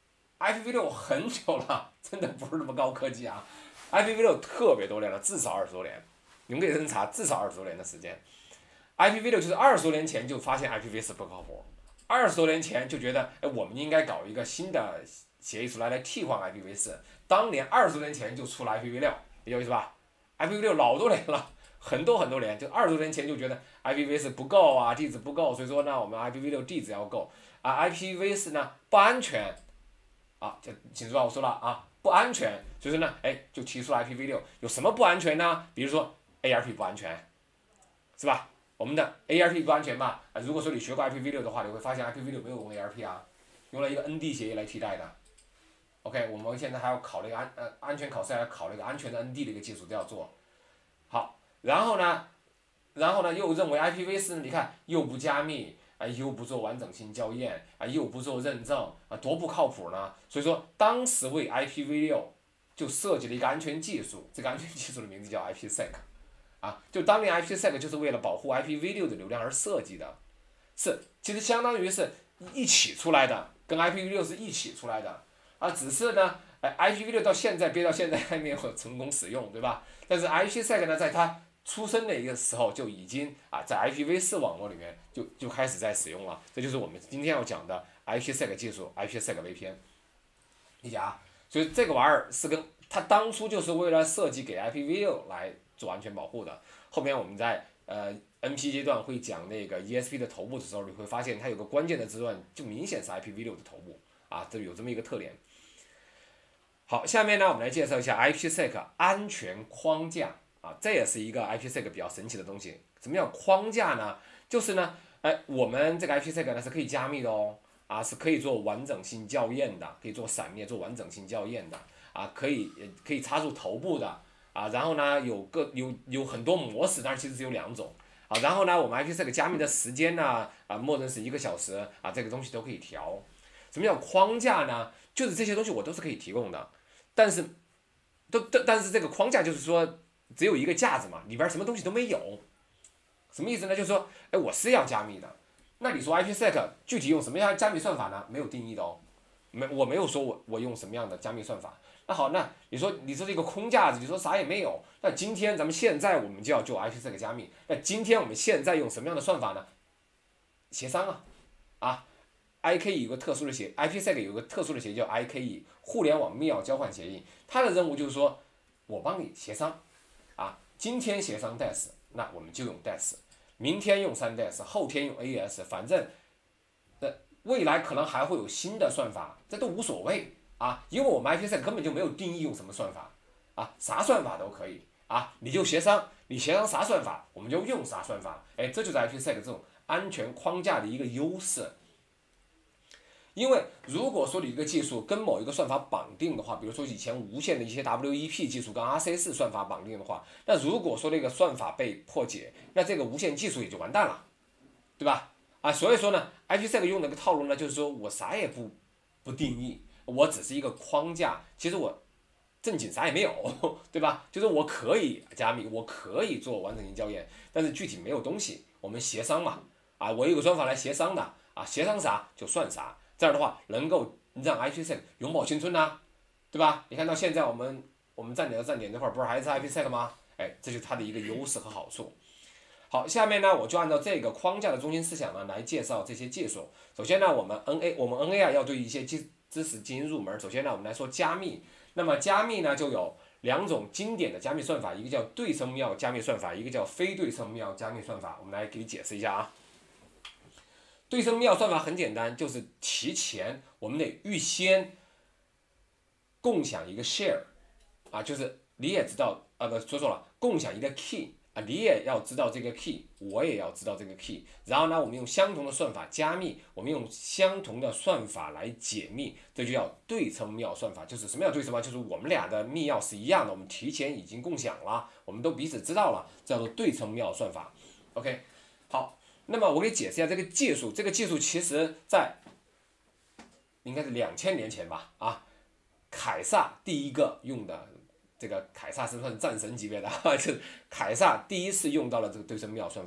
，I P v 六很久了，真的不是那么高科技啊。I P v 六特别多年了，至少二十多年，你们可以认真查，至少二十多年的时间。I P v 六就是二十多年前就发现 I P v 四不靠谱，二十多年前就觉得，哎，我们应该搞一个新的协议出来来替换 I P v 四。当年二十多年前就出了 I P v 六，有意思吧 ？I P v 六老多年了。很多很多年，就二十多年前就觉得 I P v 四不够啊，地址不够，所以说呢，我们 I P v 六地址要够啊 ，I P v 四呢不安全啊，就请注意我说了啊，不安全，所以说呢，哎，就提出了 I P v 六，有什么不安全呢？比如说 A R P 不安全，是吧？我们的 A R P 不安全嘛啊，如果说你学过 I P v 六的话，你会发现 I P v 六没有用 A R P 啊，用了一个 N D 协议来替代的。OK， 我们现在还要考那个安呃安全考试还要考那个安全的 N D 的一个技术都要做，好。然后呢，然后呢，又认为 I P v 四，你看又不加密啊，又不做完整性校验啊，又不做认证啊，多不靠谱呢。所以说，当时为 I P v 六就设计了一个安全技术，这个安全技术的名字叫 I P sec， 啊，就当年 I P sec 就是为了保护 I P v 六的流量而设计的，是其实相当于是一起出来的，跟 I P v 六是一起出来的啊，只是呢，哎 ，I P v 六到现在憋到现在还没有成功使用，对吧？但是 I P sec 呢，在它出生的一个时候就已经啊，在 I P v 四 网络里面就就开始在使用了，这就是我们今天要讲的 I P sec 技术 ，I P sec V P N， 理解啊？所以这个玩意儿是跟它当初就是为了设计给 I P v 六来做安全保护的。后面我们在呃 N P 阶段会讲那个 E S P 的头部的时候，你会发现它有个关键的字段，就明显是 I P v 六的头部啊，这有这么一个特点。好，下面呢我们来介绍一下 I P sec 安全框架。啊，这也是一个 I P sec 比较神奇的东西。什么叫框架呢？就是呢，哎，我们这个 I P sec 呢是可以加密的哦，啊，是可以做完整性校验的，可以做闪灭做完整性校验的，啊，可以可以插入头部的，啊，然后呢有个有有很多模式，但是其实只有两种，啊，然后呢我们 I P sec 加密的时间呢，啊，默认是一个小时，啊，这个东西都可以调。什么叫框架呢？就是这些东西我都是可以提供的，但是都但但是这个框架就是说。只有一个架子嘛，里边什么东西都没有，什么意思呢？就是说，哎，我是要加密的，那你说 I P sec 具体用什么样的加密算法呢？没有定义的哦，没我没有说我我用什么样的加密算法。那好，那你说你说这个空架子，你说啥也没有，那今天咱们现在我们就要做 I P sec 加密，那今天我们现在用什么样的算法呢？协商啊，啊 ，I K E 有个特殊的协 ，I P sec 有个特殊的协议叫 I K E 互联网密钥交换协议，它的任务就是说我帮你协商。啊，今天协商 D E S， 那我们就用 D E S， 明天用三 D E S， 后天用 A E S， 反正，那未来可能还会有新的算法，这都无所谓啊，因为我们 I P sec 根本就没有定义用什么算法，啊，啥算法都可以啊，你就协商，你协商啥算法，我们就用啥算法，哎，这就是 I P sec 这种安全框架的一个优势。因为如果说你一个技术跟某一个算法绑定的话，比如说以前无线的一些 W E P 技术跟 R C 四 算法绑定的话，那如果说那个算法被破解，那这个无线技术也就完蛋了，对吧？啊，所以说呢 ，I P sec 用的一个套路呢，就是说我啥也不不定义，我只是一个框架，其实我正经啥也没有，对吧？就是我可以加密，我可以做完整性校验，但是具体没有东西，我们协商嘛，啊，我有个算法来协商的，啊，协商啥就算啥。这样的话，能够让 I P sec 永葆青春呐、啊，对吧？你看到现在我们我们站点的站点这块儿不是还是 I P sec 吗？哎，这就是它的一个优势和好处。好，下面呢我就按照这个框架的中心思想呢来介绍这些技术。首先呢，我们 N A 我们 N A 啊要对一些知知识进行入门。首先呢，我们来说加密。那么加密呢就有两种经典的加密算法，一个叫对称密钥加密算法，一个叫非对称密钥加密算法。我们来给你解释一下啊。对称密钥算法很简单，就是提前我们得预先共享一个 share， 啊，就是你也知道，啊不说错了，共享一个 key， 啊，你也要知道这个 key， 我也要知道这个 key， 然后呢，我们用相同的算法加密，我们用相同的算法来解密，这就叫对称密钥算法。就是什么叫对称密钥？就是我们俩的密钥是一样的，我们提前已经共享了，我们都彼此知道了，叫做对称密钥算法。OK， 好。那么我给解释一下这个技术，这个技术其实在应该是两千年前吧，啊，凯撒第一个用的，这个凯撒是算战神级别的，就是凯撒第一次用到了这个对称密钥算法。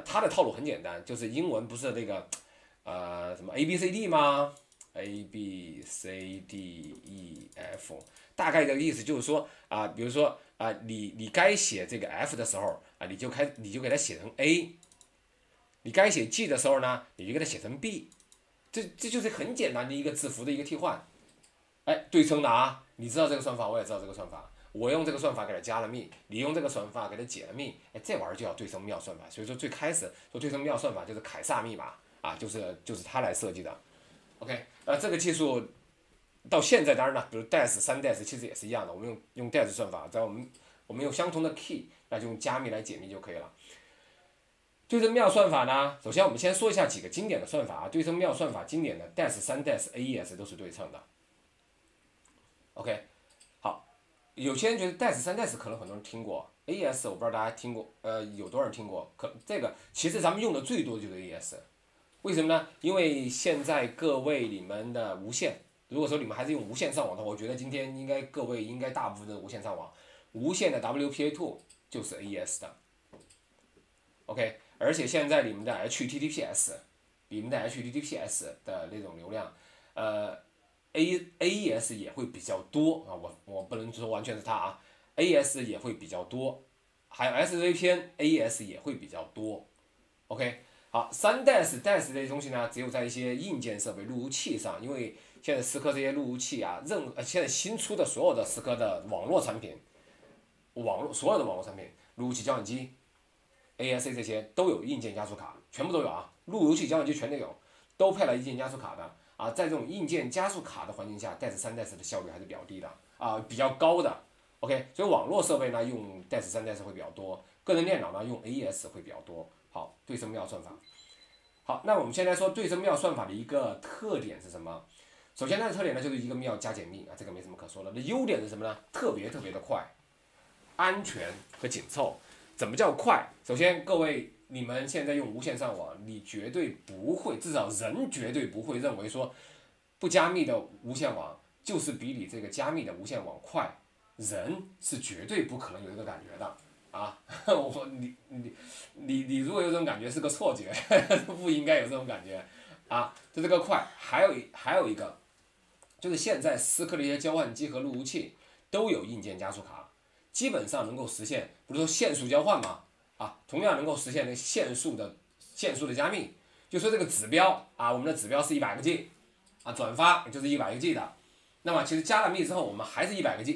它的套路很简单，就是英文不是那个呃什么 A B C D 吗？A B C D E F， 大概这个意思就是说啊、比如说啊、你你该写这个 F 的时候啊、你就开你就给它写成 A，你该写 G 的时候呢，你就给它写成 B，这这就是很简单的一个字符的一个替换。哎，对称的啊，你知道这个算法，我也知道这个算法。我用这个算法给它加了密，你用这个算法给它解了密，哎，这玩意儿就叫对称妙算法。所以说最开始说对称妙算法就是凯撒密码啊，就是就是他来设计的。OK，呃，这个技术到现在当然了，比如 D E S 三 D E S 其实也是一样的，我们用用 D E S 算法，在我们我们用相同的 key，那就用加密来解密就可以了。对称妙算法呢，首先我们先说一下几个经典的算法啊。对称妙算法经典的 D E S 三 D E S A E S 都是对称的。OK， 好，有些人觉得 D E S 三 D E S 可能很多人听过 ，A E S 我不知道大家听过，呃，有多少人听过？可这个其实咱们用的最多的就是 A E S， 为什么呢？因为现在各位你们的无线，如果说你们还是用无线上网的话，我觉得今天应该各位应该大部分都是无线上网，无线的 W P A 二 就是 A E S 的。OK， 而且现在你们的 H T T P S， 你们的 H T T P S 的那种流量，呃。A A E S 也会比较多啊，我我不能说完全是它啊，A E S 也会比较多，还有 S V P N A E S 也会比较多。OK， 好，三 D E S D E S 这些东西呢，只有在一些硬件设备、路由器上，因为现在思科这些路由器啊，任呃现在新出的所有的思科的网络产品，网络所有的网络产品，路由器交换机、A S A 这些都有硬件加速卡，全部都有啊，路由器交换机全都有，都配了硬件加速卡的。啊，在这种硬件加速卡的环境下 ，D E S 三 D E S 的效率还是比较低的啊，比较高的。OK， 所以网络设备呢用 D E S 三 D E S 会比较多，个人电脑呢用 A E S 会比较多。好，对称妙算法。好，那我们现在说对称妙算法的一个特点是什么？首先它的特点呢就是一个妙加减密啊，这个没什么可说的。那优点是什么呢？特别特别的快，安全和紧凑。怎么叫快？首先各位。你们现在用无线上网，你绝对不会，至少人绝对不会认为说，不加密的无线网就是比你这个加密的无线网快，人是绝对不可能有这个感觉的啊！我你你你你如果有这种感觉是个错觉，不应该有这种感觉啊！就这个快，还有一还有一个，就是现在思科的一些交换机和路由器都有硬件加速卡，基本上能够实现，比如说线速交换嘛。啊，同样能够实现那线速的线速的加密，就说这个指标啊，我们的指标是一百个 G， 啊，转发就是一百个 G 的，那么其实加了密之后，我们还是一百个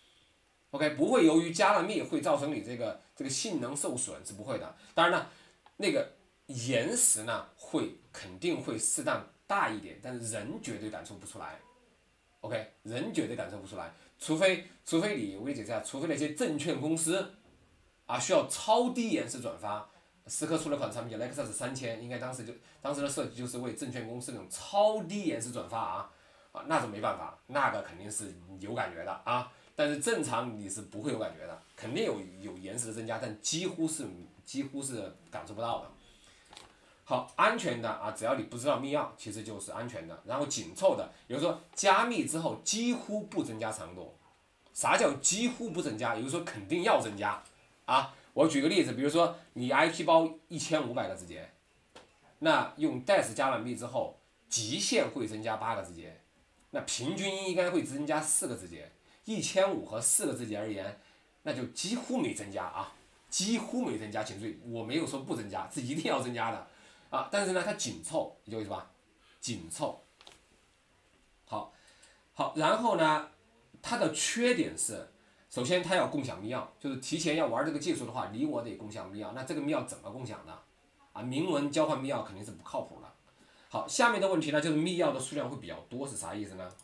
G，OK， 不会由于加了密会造成你这个这个性能受损是不会的。当然呢，那个延时呢会肯定会适当大一点，但是人绝对感受不出来 ，OK， 人绝对感受不出来，除非除非你我给你解释一下，除非那些证券公司。啊，需要超低延时转发。思科出了款产品 Lexus 三千，应该当时就当时的设计就是为证券公司那种超低延时转发啊，啊，那是没办法，那个肯定是有感觉的啊。但是正常你是不会有感觉的，肯定有有延时的增加，但几乎是几乎是感受不到的。好，安全的啊，只要你不知道密钥，其实就是安全的。然后紧凑的，比如说加密之后几乎不增加长度。啥叫几乎不增加？也就是说肯定要增加。啊，我举个例子，比如说你 I P 包一千五百个字节，那用 D E S 加了密之后，极限会增加八个字节，那平均应该会增加四个字节。一千五和四个字节而言，那就几乎没增加啊，几乎没增加，请注意，我没有说不增加，是一定要增加的啊。但是呢，它紧凑，你懂我意思吧？紧凑。好，好，然后呢，它的缺点是。首先，它要共享密钥，就是提前要玩这个技术的话，你我得共享密钥。那这个密钥怎么共享呢？啊，明文交换密钥肯定是不靠谱的。好，下面的问题呢，就是密钥的数量会比较多，是啥意思呢？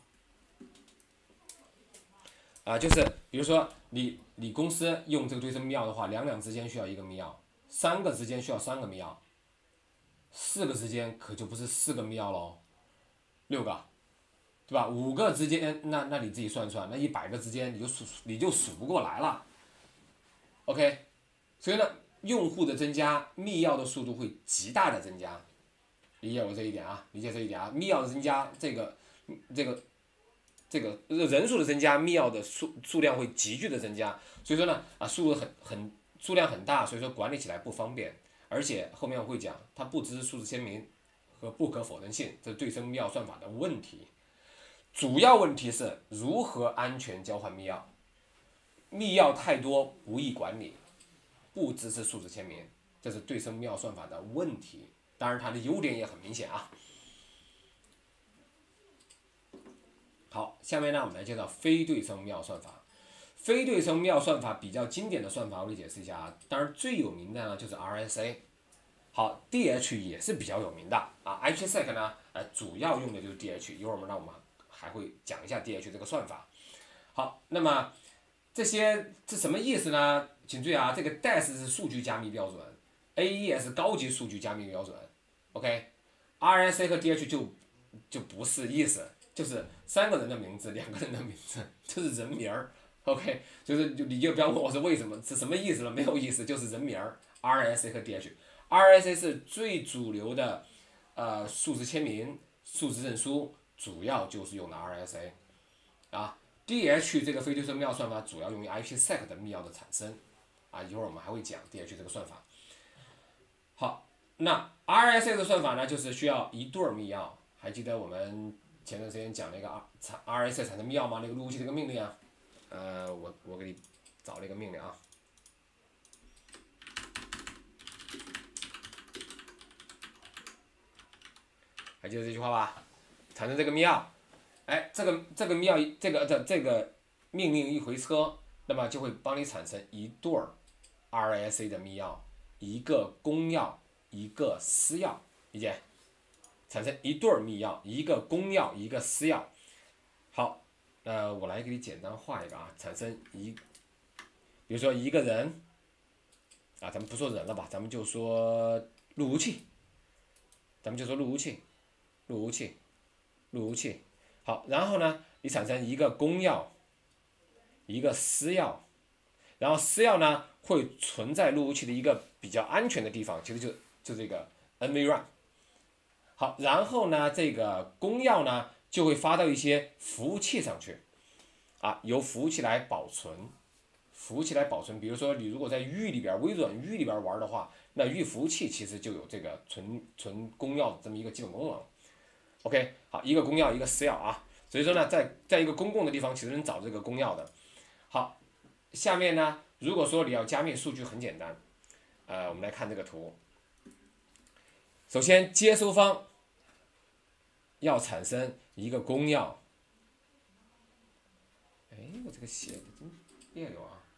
啊，就是比如说你你公司用这个对称密钥的话，两两之间需要一个密钥，三个之间需要三个密钥，四个之间可就不是四个密钥喽，六个。对吧？五个之间，那那你自己算算，那一百个之间你就数你就数不过来了。OK， 所以呢，用户的增加，密钥的速度会极大的增加，理解我这一点啊，理解这一点啊，密钥的增加，这个这个这个人数的增加，密钥的数数量会急剧的增加，所以说呢，啊，数很很数量很大，所以说管理起来不方便而且后面我会讲，它不支持数字签名和不可否认性，这是对称密钥算法的问题。主要问题是如何安全交换密钥，密钥太多不易管理，不支持数字签名，这是对称密钥算法的问题。当然它的优点也很明显啊。好，下面呢我们来介绍非对称密钥算法。非对称密钥算法比较经典的算法，我给解释一下啊。当然最有名的呢就是 R S A。好 ，D H 也是比较有名的啊。I P sec 呢，呃，主要用的就是 D H。一会儿我们呢我们还会讲一下 D H 这个算法。好，那么这些这什么意思呢？请注意啊，这个 D E S 是数据加密标准 ，A E S 高级数据加密标准。OK，R S A 和 D H 就就不是意思，就是三个人的名字，两个人的名字，这是人名儿。OK， 就是就你就不要问我是为什么，是什么意思了？没有意思，就是人名儿。R S A 和 D H，R S A 是最主流的，呃，数字签名、数字证书，主要就是用的 R S A， 啊 ，D H 这个非对称密钥算法主要用于 I P sec 的密钥的产生，啊，一会儿我们还会讲 D H 这个算法。好，那 R S A 的算法呢，就是需要一对密钥，还记得我们前段时间讲那个 R R S A 产生密钥吗？那个路由器这个命令啊。呃，我我给你找了一个命令啊，还记得这句话吧？产生这个密钥，哎，这个这个密钥这个这这个命令一回车，那么就会帮你产生一对 R S A 的密钥，一个公钥，一个私钥，理解？产生一对密钥，一个公钥，一个私钥。好。呃，我来给你简单画一个啊，产生一，比如说一个人，啊，咱们不说人了吧，咱们就说路由器，咱们就说路由器，路由器，路由器。好，然后呢，你产生一个公钥，一个私钥，然后私钥呢会存在路由器的一个比较安全的地方，其实就就这个 N V run。好，然后呢，这个公钥呢。就会发到一些服务器上去，啊，由服务器来保存，服务器来保存。比如说，你如果在域里边，微软域里边玩的话，那域服务器其实就有这个存存公钥这么一个基本功能。OK， 好，一个公钥，一个私钥啊。所以说呢，在在一个公共的地方，其实能找这个公钥的。好，下面呢，如果说你要加密数据，很简单，呃，我们来看这个图。首先，接收方要产生一个公钥，哎，我这个写的真别扭啊！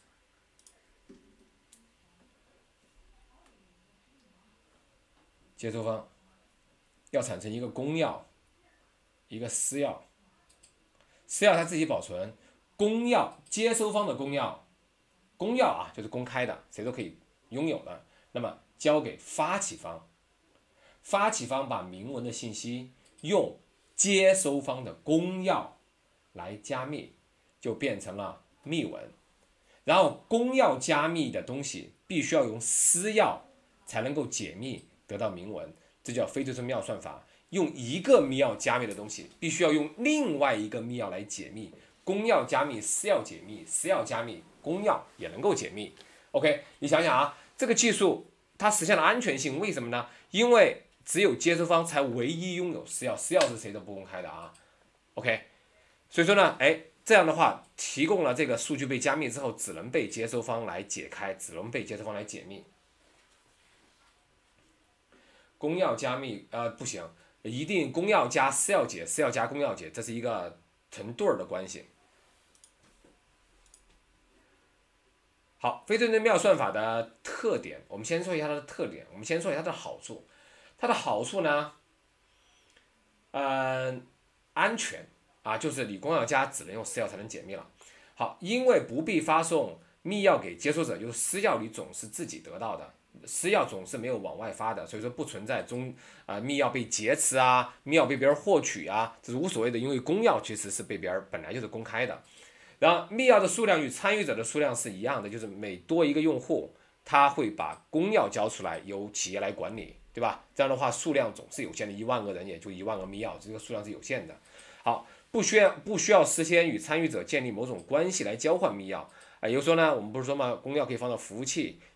接收方要产生一个公钥，一个私钥。私钥它自己保存，公钥接收方的公钥，公钥啊就是公开的，谁都可以拥有的。那么交给发起方，发起方把明文的信息用接收方的公钥来加密，就变成了密文。然后公钥加密的东西必须要用私钥才能够解密得到明文，这叫非对称密钥算法。用一个密钥加密的东西，必须要用另外一个密钥来解密。公钥加密，私钥解密，私钥加密，公钥也能够解密。OK， 你想想啊，这个技术它实现了安全性，为什么呢？因为只有接收方才唯一拥有私钥，私钥是谁都不公开的啊。OK， 所以说呢，哎，这样的话提供了这个数据被加密之后，只能被接收方来解开，只能被接收方来解密。公钥加密，呃，不行，一定公钥加私钥解，私钥加公钥解，这是一个成对儿的关系。好，非对称密钥算法的特点，我们先说一下它的特点，我们先说一下它的好处。它的好处呢，呃，安全啊，就是你公钥加只能用私钥才能解密了。好，因为不必发送密钥给接收者，就是私钥你总是自己得到的，私钥总是没有往外发的，所以说不存在中啊、呃、密钥被劫持啊，密钥被别人获取啊，这是无所谓的，因为公钥其实是被别人本来就是公开的。然后密钥的数量与参与者的数量是一样的，就是每多一个用户，他会把公钥交出来，由企业来管理，对吧？这样的话数量总是有限的，一万个人也就一万个密钥，这个数量是有限的。好，不需要不需要事先与参与者建立某种关系来交换密钥啊。也就是说呢，我们不是说嘛，公钥可以放到服务器，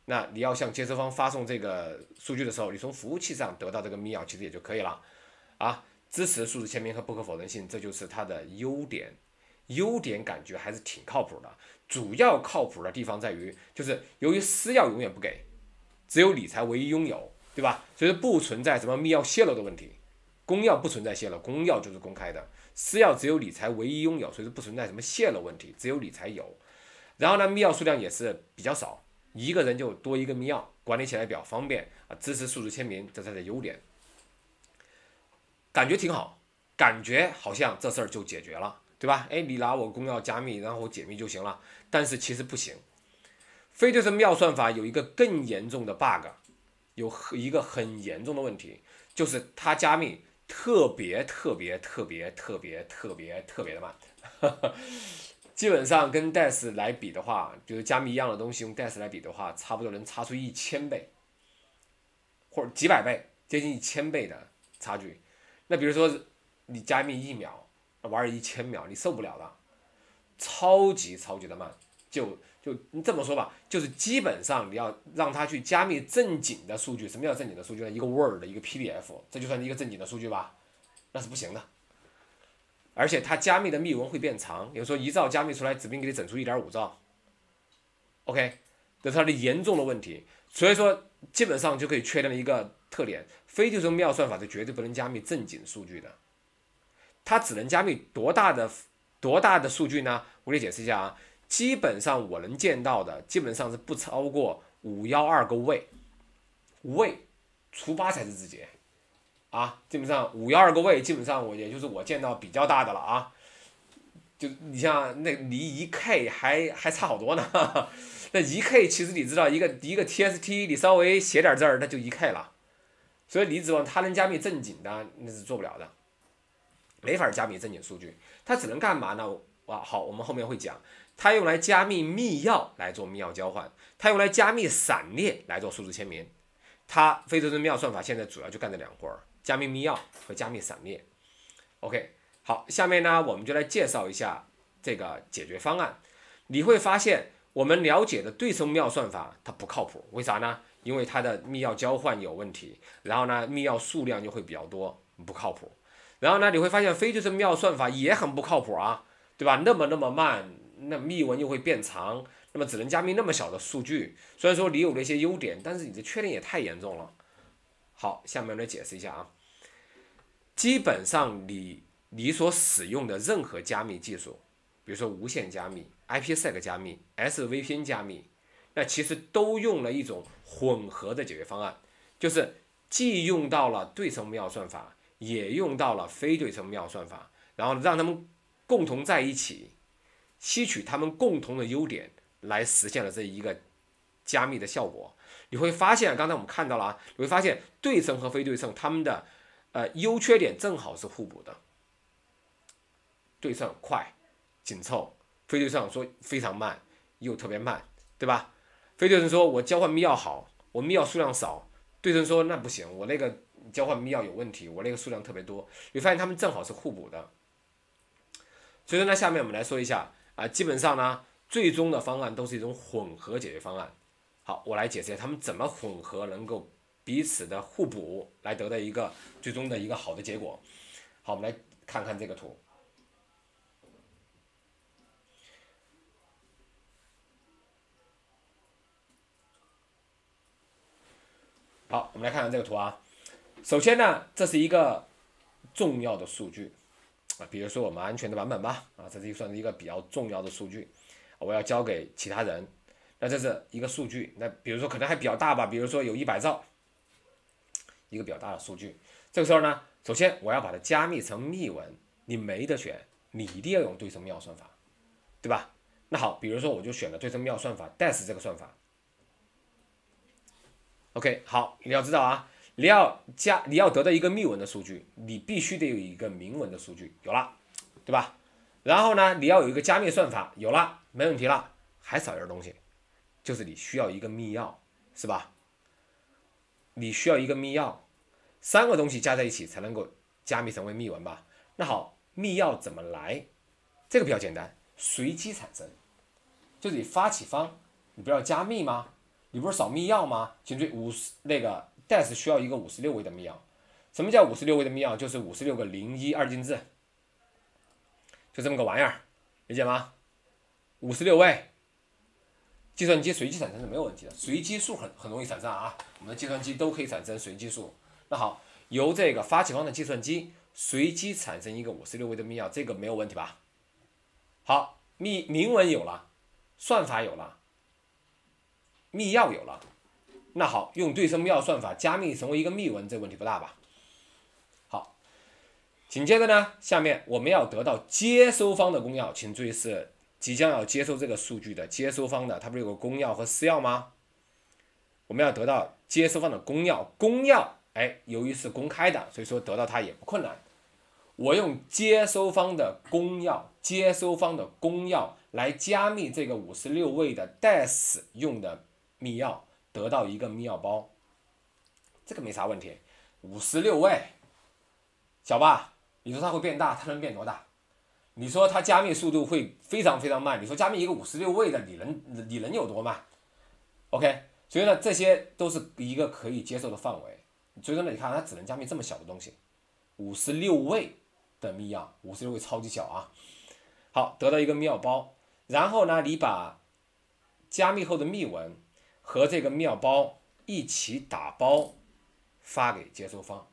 那你要向接收方发送这个数据的时候，你从服务器上得到这个密钥其实也就可以了啊。支持数字签名和不可否认性，这就是它的优点。优点感觉还是挺靠谱的，主要靠谱的地方在于，就是由于私钥永远不给，只有你才唯一拥有，对吧？所以不存在什么密钥泄露的问题，公钥不存在泄露，公钥就是公开的，私钥只有你才唯一拥有，所以说不存在什么泄露问题，只有你才有。然后呢，密钥数量也是比较少，一个人就多一个密钥，管理起来比较方便啊，支持数字签名，这是它的优点。感觉挺好，感觉好像这事儿就解决了，对吧？哎，你拿我公钥加密，然后我解密就行了。但是其实不行，非对称密钥算法有一个更严重的 bug， 有一个很严重的问题，就是它加密特别特别特别特别特别特别的慢。基本上跟 D E S 来比的话，就是加密一样的东西用 D E S 来比的话，差不多能差出一千倍，或者几百倍，接近一千倍的差距。那比如说你加密一秒，玩一千秒，你受不了的，超级超级的慢。就就你这么说吧，就是基本上你要让它去加密正经的数据，什么叫正经的数据呢？一个 Word 一个 P D F， 这就算是一个正经的数据吧？那是不行的。而且它加密的密文会变长，有时候一兆加密出来，指定给你整出 一点五兆。OK， 这是它的严重的问题。所以说，基本上就可以确认了一个特点：非对称密钥算法是绝对不能加密正经数据的。它只能加密多大的多大的数据呢？我给你解释一下啊。基本上我能见到的，基本上是不超过五幺二个位，位除八才是字节啊。基本上五幺二个位，基本上我也就是我见到比较大的了啊。就你像那离一 K 还还差好多呢。呵呵，那一 K 其实你知道，一个一个 T S T 你稍微写点字儿，那就一 K 了。所以你指望它能加密正经的，那是做不了的，没法加密正经数据。它只能干嘛呢？哇，好，我们后面会讲。它用来加密密钥来做密钥交换，它用来加密散列来做数字签名。它非对称密钥算法现在主要就干这两活儿：加密密钥和加密散列。OK。好，下面呢，我们就来介绍一下这个解决方案。你会发现，我们了解的对称密钥算法它不靠谱，为啥呢？因为它的密钥交换有问题，然后呢，密钥数量就会比较多，不靠谱。然后呢，你会发现非对称密钥算法也很不靠谱啊，对吧？那么那么慢，那密文又会变长，那么只能加密那么小的数据。虽然说你有了一些优点，但是你的缺点也太严重了。好，下面我来解释一下啊。基本上你你所使用的任何加密技术，比如说无线加密、I P sec 加密、S V P N 加密，那其实都用了一种混合的解决方案，就是既用到了对称密钥算法，也用到了非对称密钥算法，然后让他们共同在一起，吸取他们共同的优点，来实现了这一个加密的效果。你会发现，刚才我们看到了啊，你会发现对称和非对称，它们的呃优缺点正好是互补的。对称快紧凑，非对称说非常慢又特别慢，对吧？非对称说我交换密钥好，我密钥数量少；对称说那不行，我那个交换密钥有问题，我那个数量特别多。你发现它们正好是互补的。所以说呢，下面我们来说一下啊，基本上呢，最终的方案都是一种混合解决方案。好，我来解释一下它们怎么混合能够彼此的互补，来得到一个最终的一个好的结果。好，我们来看看这个图。好，我们来看看这个图啊。首先呢，这是一个重要的数据啊，比如说我们安全的版本吧，啊，这是算是一个比较重要的数据，我要交给其他人。那这是一个数据，那比如说可能还比较大吧，比如说有一百兆，一个比较大的数据。这个时候呢，首先我要把它加密成密文，你没得选，你一定要用对称密钥算法，对吧？那好，比如说我就选了对称密钥算法 D E S 这个算法。OK， 好，你要知道啊，你要加，你要得到一个密文的数据，你必须得有一个明文的数据，有了，对吧？然后呢，你要有一个加密算法，有了，没问题了，还少一样东西，就是你需要一个密钥，是吧？你需要一个密钥，三个东西加在一起才能够加密成为密文吧？那好，密钥怎么来？这个比较简单，随机产生，就是你发起方，你不要加密吗？ 你不是扫密钥吗？请注意，五十那个 D E S 需要一个五十六位的密钥。什么叫五十六位的密钥？就是五十六个零一二进制，就这么个玩意儿，理解吗？五十六位，计算机随机产生是没有问题的，随机数很很容易产生啊，我们的计算机都可以产生随机数。那好，由这个发起方的计算机随机产生一个五十六位的密钥，这个没有问题吧？好，密明文有了，算法有了，密钥有了，那好，用对称密钥算法加密成为一个密文，这个问题不大吧？好，紧接着呢，下面我们要得到接收方的公钥，请注意是即将要接收这个数据的接收方的，它不是有个公钥和私钥吗？我们要得到接收方的公钥，公钥，哎，由于是公开的，所以说得到它也不困难。我用接收方的公钥，接收方的公钥来加密这个五十六位的 D E S 用的密钥，得到一个密钥包，这个没啥问题。五十六位，小吧？你说它会变大，它能变多大？你说它加密速度会非常非常慢，你说加密一个五十六位的，你能你能有多慢 ？OK， 所以呢，这些都是一个可以接受的范围。所以说呢，你看它只能加密这么小的东西，五十六位的密钥，五十六位超级小啊。好，得到一个密钥包，然后呢，你把加密后的密文和这个密钥包一起打包发给接收方，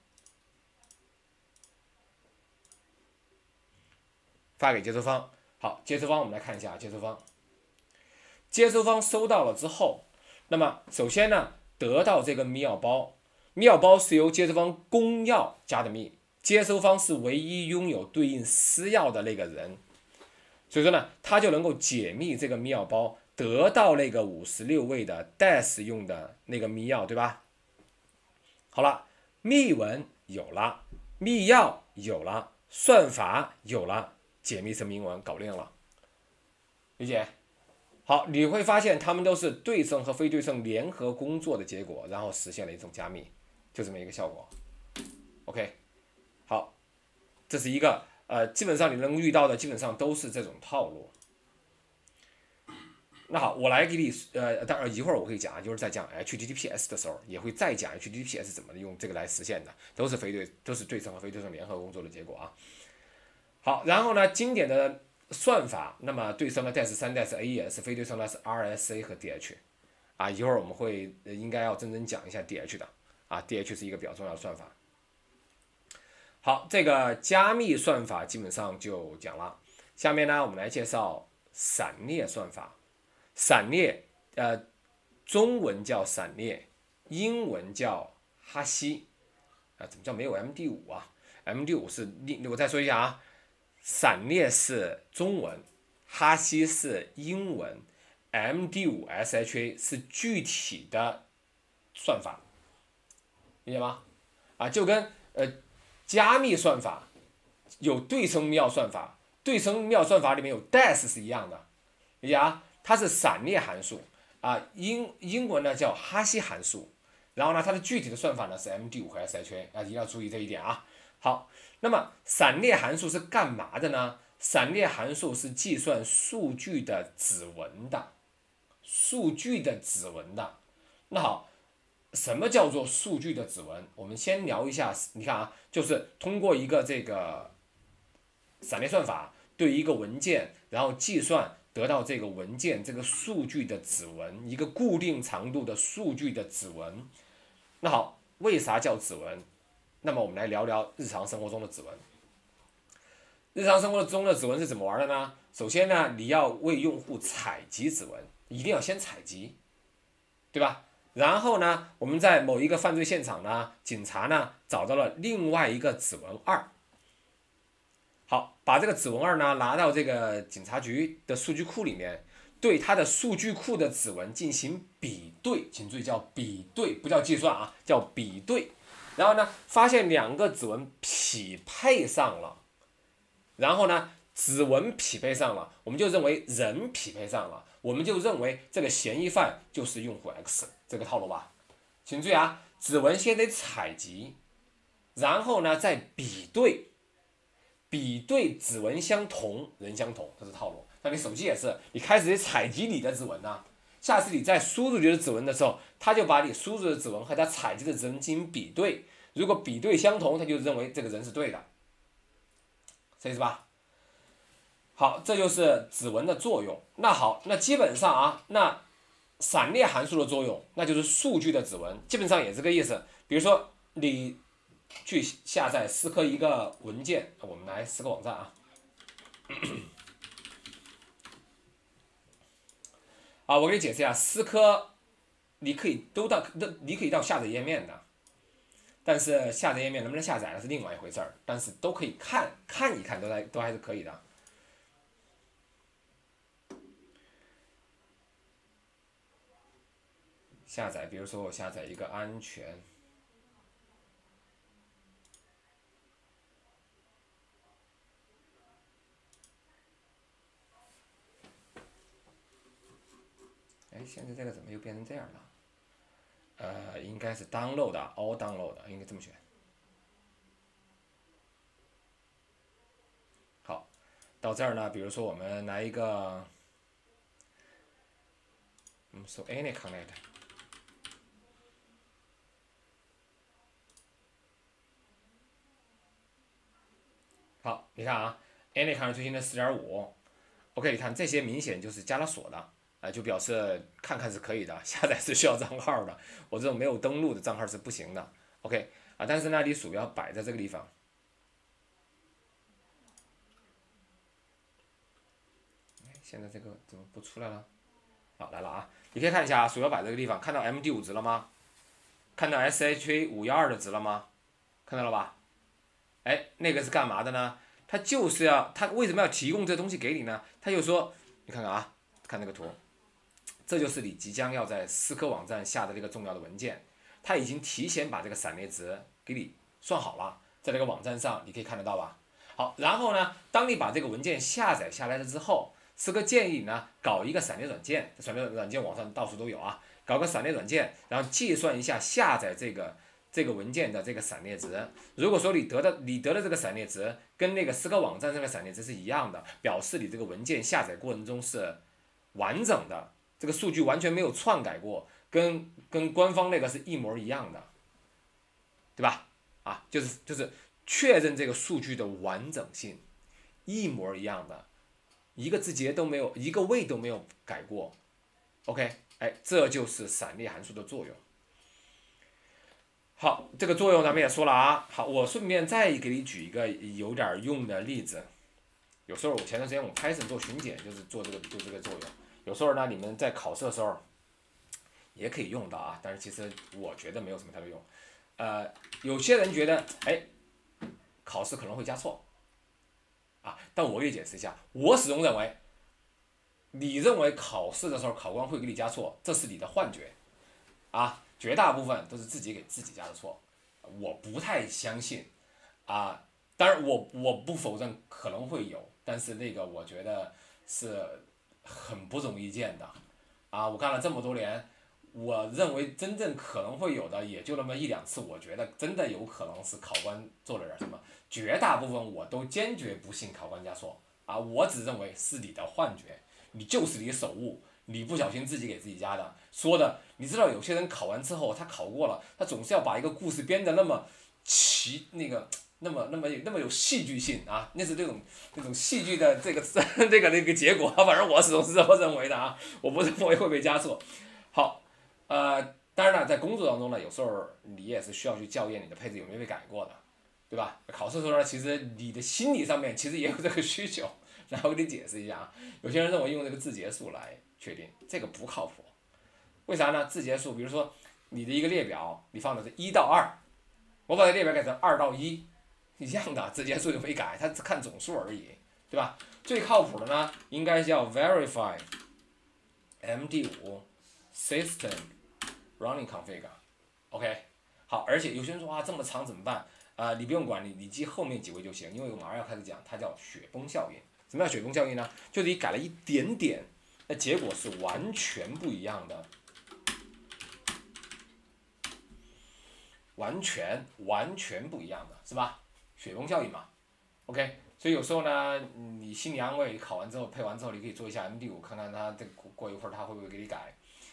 发给接收方。好，接收方我们来看一下，接收方，接收方收到了之后，那么首先呢，得到这个密钥包，密钥包是由接收方公钥加的密，接收方是唯一拥有对应私钥的那个人，所以说呢，他就能够解密这个密钥包，得到那个五十六位的 D E S 用的那个密钥，对吧？好了，密文有了，密钥有了，算法有了，解密成明文搞定了，理解？好，你会发现它们都是对称和非对称联合工作的结果，然后实现了一种加密，就这么一个效果。OK， 好，这是一个呃，基本上你能遇到的基本上都是这种套路。那好，我来给你呃，当然一会儿我会讲，就是在讲 H T T P S 的时候，也会再讲 H T T P S 怎么用这个来实现的，都是非对，都是对称和非对称联合工作的结果啊。好，然后呢，经典的算法，那么对称的 D E S 三 D E S A E S， 非对称的是 R S A 和 D H， 啊，一会儿我们会应该要真正讲一下 D H 的，啊 ，D H 是一个比较重要的算法。好，这个加密算法基本上就讲了，下面呢，我们来介绍散列算法。散列，呃，中文叫散列，英文叫哈希，啊，怎么叫没有 M D 五 啊 ？M D 五 是另，我再说一下啊，散列是中文，哈希是英文 ，M D 五 S H A 是具体的算法，理解吗？啊，就跟呃加密算法有对称密钥算法，对称密钥算法里面有 D E S 是一样的，理解啊？它是散列函数啊，英英文呢叫哈希函数，然后呢，它的具体的算法呢是 M D 五 和 S H A 啊，一定要注意这一点啊。好，那么散列函数是干嘛的呢？散列函数是计算数据的指纹的，数据的指纹的。那好，什么叫做数据的指纹？我们先聊一下，你看啊，就是通过一个这个散列算法对一个文件，然后计算。得到这个文件这个数据的指纹，一个固定长度的数据的指纹。那好，为啥叫指纹？那么我们来聊聊日常生活中的指纹。日常生活中的指纹是怎么玩的呢？首先呢，你要为用户采集指纹，一定要先采集，对吧？然后呢，我们在某一个犯罪现场呢，警察呢找到了另外一个指纹二。好，把这个指纹二呢拿到这个警察局的数据库里面，对它的数据库的指纹进行比对，请注意叫比对，不叫计算啊，叫比对。然后呢，发现两个指纹匹配上了，然后呢，指纹匹配上了，我们就认为人匹配上了，我们就认为这个嫌疑犯就是用户 X， 这个套路吧。请注意啊，指纹先得采集，然后呢再比对。比对指纹相同，人相同，这是套路。那你手机也是，你开始得采集你的指纹呐、啊。 下次你再输入你的指纹的时候，它就把你输入的指纹和它采集的指纹进行比对，如果比对相同，它就认为这个人是对的，是意思吧？好，这就是指纹的作用。那好，那基本上啊，那散列函数的作用，那就是数据的指纹，基本上也是这个意思。比如说你去下载思科一个文件，我们来思科网站啊。啊，我给你解释一下，思科你可以都到，你可以到下载页面的，但是下载页面能不能下载那是另外一回事儿，但是都可以看看一看，都还都还是可以的。下载，比如说我下载一个安全。哎，现在这个怎么又变成这样了？呃，应该是 download 的 all download 的，应该这么选。好，到这儿呢，比如说我们来一个，我们搜 AnyConnect。好，你看啊 ，AnyConnect 最新的四点五 ，OK， 你看这些明显就是加了锁的。啊，就表示看看是可以的，下载是需要账号的，我这种没有登录的账号是不行的。OK 啊，但是呢，你鼠标摆在这个地方，现在这个怎么不出来了？好，来了啊，你可以看一下啊，鼠标摆这个地方，看到 M D 五值了吗？看到 S H A 五一二的值了吗？看到了吧？哎，那个是干嘛的呢？它就是要，它为什么要提供这东西给你呢？它就说，你看看啊，看这个图。这就是你即将要在思科网站下的这个重要的文件，它已经提前把这个散列值给你算好了，在这个网站上你可以看得到吧？好，然后呢，当你把这个文件下载下来了之后，思科建议你呢搞一个散列软件，散列软件网上到处都有啊，搞个散列软件，然后计算一下下载这个这个文件的这个散列值。如果说你得的你得的这个散列值跟那个思科网站这个散列值是一样的，表示你这个文件下载过程中是完整的。这个数据完全没有篡改过，跟跟官方那个是一模一样的，对吧？啊，就是就是确认这个数据的完整性，一模一样的，一个字节都没有，一个位都没有改过。OK， 哎，这就是散列函数的作用。好，这个作用咱们也说了啊。好，我顺便再给你举一个有点用的例子。有时候我前段时间我 Python 做巡检，就是做这个做这个作用。有时候呢，你们在考试的时候也可以用到啊，但是其实我觉得没有什么太多用。呃，有些人觉得，哎，考试可能会加错，啊，但我给你解释一下，我始终认为，你认为考试的时候考官会给你加错，这是你的幻觉，啊，绝大部分都是自己给自己加的错，我不太相信，啊，当然我我不否认可能会有，但是那个我觉得是。很不容易见的，啊，我干了这么多年，我认为真正可能会有的也就那么一两次，我觉得真的有可能是考官做了点什么，绝大部分我都坚决不信考官加错，啊，我只认为是你的幻觉，你就是你手误，你不小心自己给自己加的，说的，你知道有些人考完之后他考过了，他总是要把一个故事编得那么奇那个。那么那么那么有戏剧性啊，那是这种那种戏剧的这个这个那个结果，反正我始终是这么认为的啊，我不认为会被加错。好，呃，当然了，在工作当中呢，有时候你也是需要去校验你的配置有没有被改过的，对吧？考试的时候呢，其实你的心理上面其实也有这个需求，然后给你解释一下啊。有些人认为用这个字节数来确定，这个不靠谱。为啥呢？字节数，比如说你的一个列表，你放的是一到二，我把这列表改成二到一。一样的，字节数就没改，它只看总数而已，对吧？最靠谱的呢，应该叫 verify M D 五 system running config。OK， 好，而且有些人说啊，这么长怎么办？啊、呃，你不用管，你你记后面几位就行，因为我马上要开始讲，它叫雪崩效应。什么叫雪崩效应呢？就是你改了一点点，那结果是完全不一样的，完全完全不一样的，是吧？雪崩效应嘛 ，OK， 所以有时候呢，你心理安慰，考完之后配完之后，你可以做一下 M D 五，看看它这过一会儿它会不会给你改。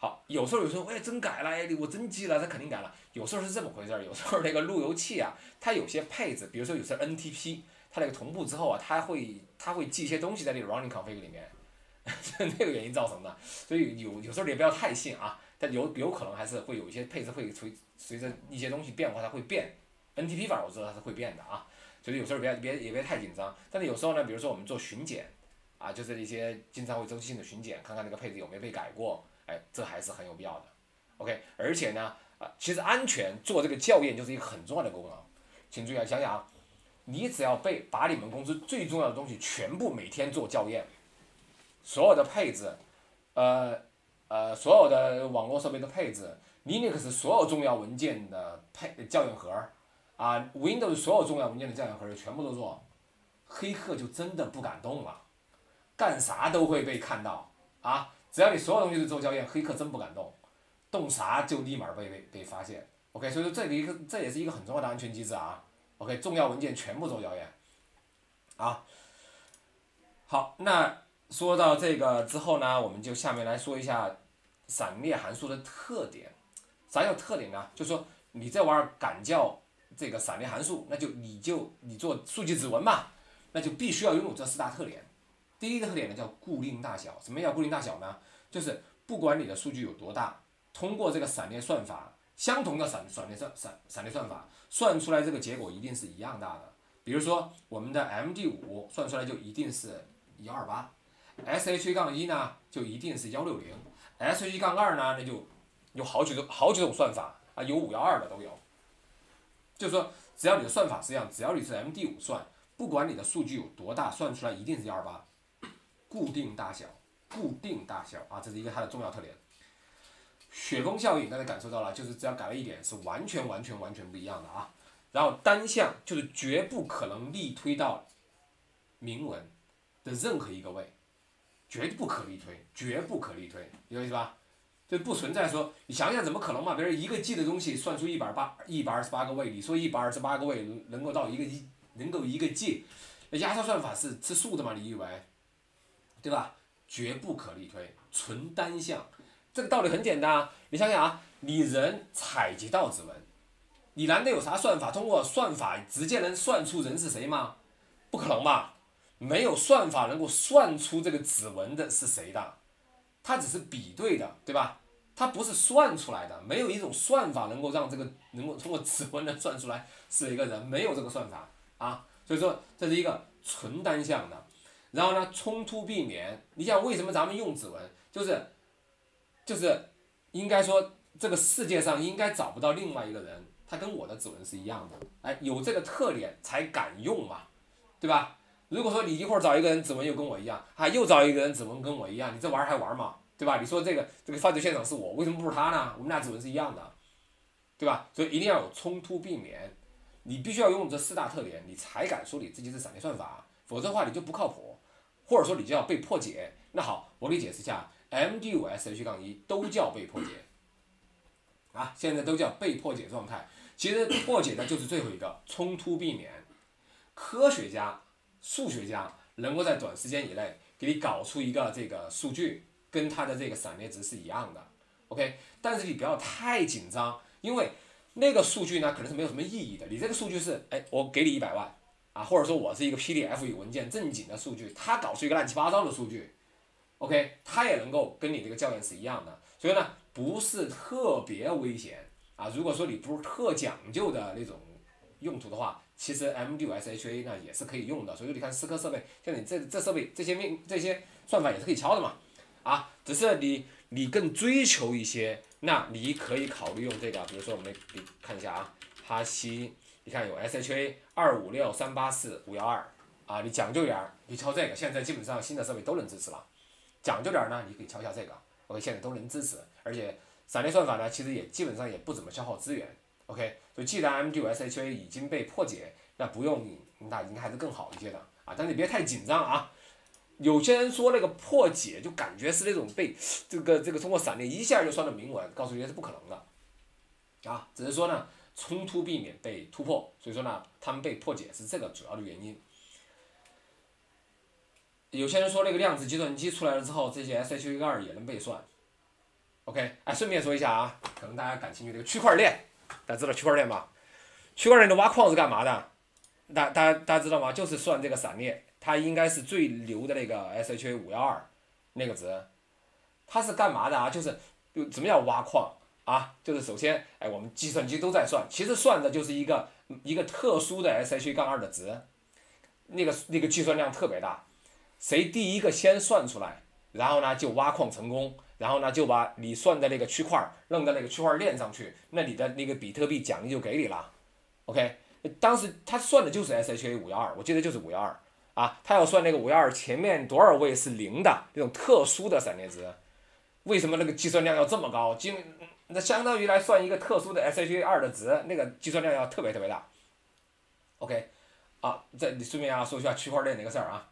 好，有时候有时候我也真改了，哎，我真记了，它肯定改了。有时候是这么回事儿，有时候那个路由器啊，它有些配置，比如说有时候 N T P，它那个同步之后啊，它会它会记一些东西在这个 running config 里面，是那个原因造成的。所以有有时候你也不要太信啊，但有有可能还是会有一些配置会随随着一些东西变化，它会变。N T P 反正我知道它是会变的啊，所以有时候别别也别太紧张。但是有时候呢，比如说我们做巡检啊，就是一些经常会周期性的巡检，看看那个配置有没有被改过。哎，这还是很有必要的 ，OK，而且呢，啊，其实安全做这个校验就是一个很重要的功能，请注意啊，想想啊，你只要被把你们公司最重要的东西全部每天做校验，所有的配置，呃呃，所有的网络设备的配置，Linux 所有重要文件的配校验盒，啊，Windows 所有重要文件的校验盒全部都做，黑客就真的不敢动了，干啥都会被看到啊。只要你所有东西都做校验，黑客真不敢动，动啥就立马被被被发现。OK， 所以说这个一个这也是一个很重要的安全机制啊。OK， 重要文件全部做校验。啊，好，那说到这个之后呢，我们就下面来说一下散列函数的特点。啥叫特点呢？就说你这玩意儿敢叫这个散列函数，那就你就你做数据指纹嘛，那就必须要拥有这四大特点。第一个特点呢叫固定大小，什么叫固定大小呢？就是不管你的数据有多大，通过这个散列算法，相同的散散列算散散列算法算出来这个结果一定是一样大的。比如说我们的 M D 五算出来就一定是一二八 ，S H A 杠一呢就一定是幺六零 ，S H A 杠二呢那就有好几种好几种算法啊，有五幺二的都有。就是说只要你的算法是一样，只要你是 M D 五算，不管你的数据有多大，算出来一定是一二八。固定大小，固定大小啊，这是一个它的重要特点。雪峰效应大家感受到了，就是只要改了一点，是完全完全完全不一样的啊。然后单项就是绝不可能力推到明文的任何一个位，绝不可力推，绝不可力推，有意思吧？就不存在说你想想怎么可能嘛？别人一个 G 的东西算出一百八一百二十八个位，你说一百二十八个位能够到一个一能够一个 G， 那压缩算法是吃素的嘛？你以为？对吧？绝不可力推，纯单项，这个道理很简单啊。你想想啊，你人采集到指纹，你难得有啥算法？通过算法直接能算出人是谁吗？不可能吧？没有算法能够算出这个指纹的是谁的，它只是比对的，对吧？它不是算出来的，没有一种算法能够让这个能够通过指纹能算出来是一个人，没有这个算法啊。所以说这是一个纯单项的。然后呢，冲突避免。你想为什么咱们用指纹？就是就是应该说这个世界上应该找不到另外一个人，他跟我的指纹是一样的。哎，有这个特点才敢用嘛，对吧？如果说你一会儿找一个人指纹又跟我一样，还又找一个人指纹跟我一样，你这玩意儿还玩吗？对吧？你说这个这个犯罪现场是我，为什么不是他呢？我们俩指纹是一样的，对吧？所以一定要有冲突避免，你必须要拥有这四大特点，你才敢说你自己是散列算法，否则的话你就不靠谱。或者说你就要被破解。那好，我给你解释一下 ，M D 五 S H 杠一都叫被破解，啊，现在都叫被破解状态。其实破解的就是最后一个冲突避免。科学家、数学家能够在短时间以内给你搞出一个这个数据，跟它的这个散列值是一样的 ，OK。但是你不要太紧张，因为那个数据呢可能是没有什么意义的。你这个数据是，哎，我给你一百万。啊，或者说我是一个 P D F 文件正经的数据，他搞出一个乱七八糟的数据 ，OK， 他也能够跟你这个校验是一样的，所以呢，不是特别危险啊。如果说你不是特讲究的那种用途的话，其实 M D 五 S H A 呢也是可以用的。所以说你看思科设备，像你这这设备这些命这些算法也是可以敲的嘛，啊，只是你你更追求一些，那你可以考虑用这个，比如说我们给看一下啊，哈希。你看有 S H A 二五六三八四五幺二啊，你讲究点儿，你敲这个，现在基本上新的设备都能支持了。讲究点儿呢，你可以敲一下这个 ，OK， 现在都能支持，而且散列算法呢，其实也基本上也不怎么消耗资源 ，OK。所以既然 M D 五 S H A 已经被破解，那不用你，那应该还是更好一些的啊。但是你别太紧张啊。有些人说那个破解就感觉是那种被这个这个通过散列一下就算到明文，告诉你是不可能的，啊，只是说呢。冲突避免被突破，所以说呢，他们被破解是这个主要的原因。有些人说那个量子计算机出来了之后，这些 S H A 二也能被算， OK， 哎，顺便说一下啊，可能大家感兴趣这个区块链，大家知道区块链吧？区块链的挖矿是干嘛的？大大家大家知道吗？就是算这个散列，它应该是最牛的那个 S H A 五一二那个值，它是干嘛的啊？就是就怎么样挖矿啊？就是首先，哎，我们计算机都在算，其实算的就是一个一个特殊的 S H A 杠二的值，那个那个计算量特别大，谁第一个先算出来，然后呢就挖矿成功，然后呢就把你算的那个区块扔到那个区块链上去，那你的那个比特币奖励就给你了。OK，当时他算的就是 S H A 五一二，我记得就是五一二啊，他要算那个五一二前面多少位是零的那种特殊的散列值，为什么那个计算量要这么高？就那相当于来算一个特殊的 S H A 二的值，那个计算量要特别特别大。OK， 啊，这你顺便啊说一下区块链那个事儿啊。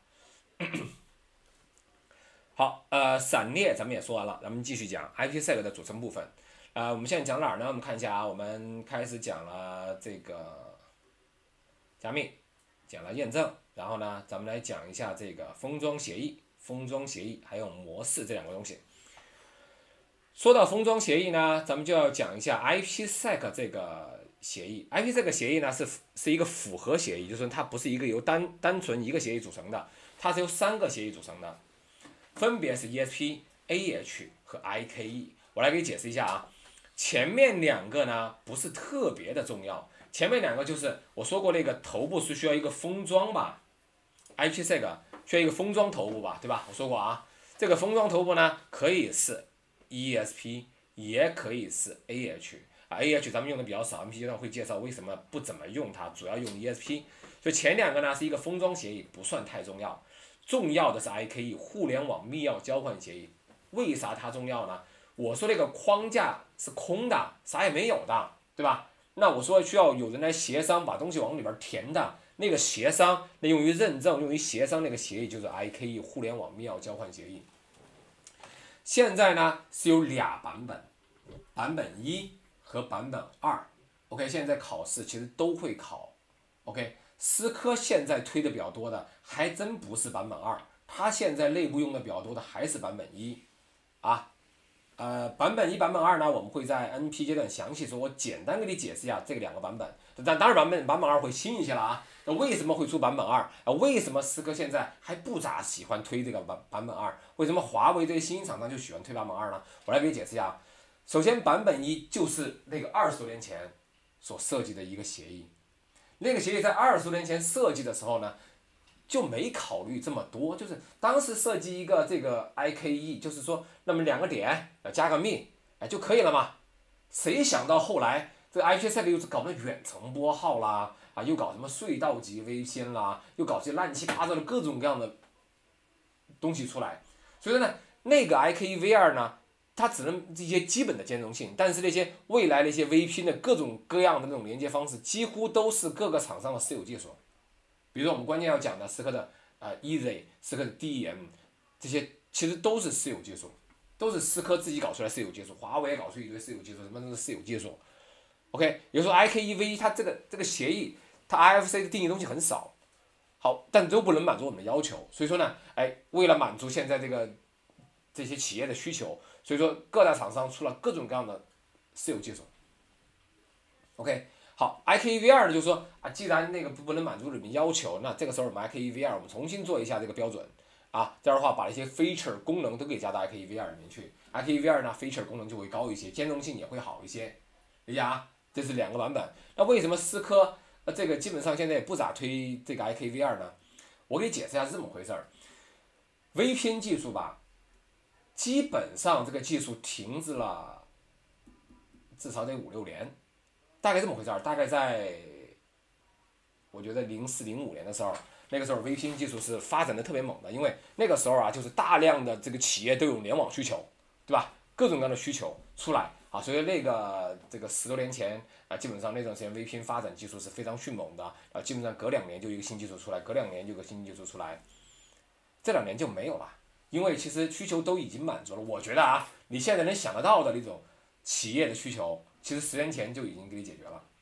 好，呃，散列咱们也说完了，咱们继续讲 I P S E C 的组成部分。呃，我们现在讲哪儿呢？我们看一下啊，我们开始讲了这个加密，讲了验证，然后呢，咱们来讲一下这个封装协议、封装协议还有模式这两个东西。说到封装协议呢，咱们就要讲一下 I P S E C 这个协议。I P S E C 协议呢是是一个复合协议，就是它不是一个由单单纯一个协议组成的，它是由三个协议组成的，分别是 E S P、A H 和 I K E。我来给你解释一下啊。前面两个呢不是特别的重要，前面两个就是我说过那个头部是需要一个封装吧 ，I P S E C 需要一个封装头部吧，对吧？我说过啊，这个封装头部呢可以是 E S P， 也可以是 A H 啊 ，A H 咱们用的比较少 ，M P 阶段会介绍为什么不怎么用它，主要用 E S P。所以前两个呢是一个封装协议，不算太重要，重要的是 I K E 互联网密钥交换协议。为啥它重要呢？我说那个框架是空的，啥也没有的，对吧？那我说需要有人来协商，把东西往里边填的，那个协商，那用于认证、用于协商那个协议就是 I K E 互联网密钥交换协议。现在呢是有俩版本，版本一和版本二。OK， 现在考试其实都会考。OK， 思科现在推的比较多的还真不是版本二，它现在内部用的比较多的还是版本一啊。呃，版本一、版本二呢，我们会在 N P 阶段详细说。我简单给你解释一下这个两个版本。但当然版本版本二会新一些了啊。那为什么会出版本二？啊，为什么思科现在还不咋喜欢推这个版版本二？为什么华为这些新兴厂商就喜欢推版本二呢？我来给你解释一下。首先，版本一就是那个二十多年前所设计的一个协议，那个协议在二十多年前设计的时候呢，就没考虑这么多，就是当时设计一个这个 I K E， 就是说那么两个点加个密，哎就可以了嘛。谁想到后来这个 I P S E C 又是搞的远程拨号啦，啊又搞什么隧道级 V P N 啦，又搞些乱七八糟的各种各样的东西出来。所以呢，那个 I K E V 二呢，它只能一些基本的兼容性，但是那些未来的一些 V P N 的各种各样的那种连接方式，几乎都是各个厂商的私有技术。比如说我们关键要讲的思科的呃 E Z， 思科的 D E M， 这些其实都是私有技术，都是思科自己搞出来私有技术，华为也搞出一堆私有技术，什么都是私有技术。OK， 有时候 I K E V 它这个这个协议，它 I F C 的定义东西很少，好，但都不能满足我们的要求。所以说呢，哎，为了满足现在这个这些企业的需求，所以说各大厂商出了各种各样的私有技术。OK。好 ，I K E V 二呢，就是说啊，既然那个不能满足你们要求，那这个时候我们 I K E V 二我们重新做一下这个标准啊，这样的话把一些 feature 功能都给加到 I K E V 二里面去 ，I K E V 二呢 feature 功能就会高一些，兼容性也会好一些，理解啊？这是两个版本。那为什么思科呃这个基本上现在也不咋推这个 I K E V 二呢？我给你解释一下是这么回事儿。V P N 技术吧，基本上这个技术停滞了至少得五六年。大概这么回事儿，大概在我觉得零四零五年的时候，那个时候 V P N 技术是发展的特别猛的，因为那个时候啊，就是大量的这个企业都有联网需求，对吧？各种各样的需求出来啊，所以那个这个十多年前啊，基本上那段时间 V P N 发展技术是非常迅猛的啊，基本上隔两年就有一个新技术出来，隔两年就有个新技术出来，这两年就没有了，因为其实需求都已经满足了。我觉得啊，你现在能想得到的那种企业的需求。其实十年前就已经给你解决了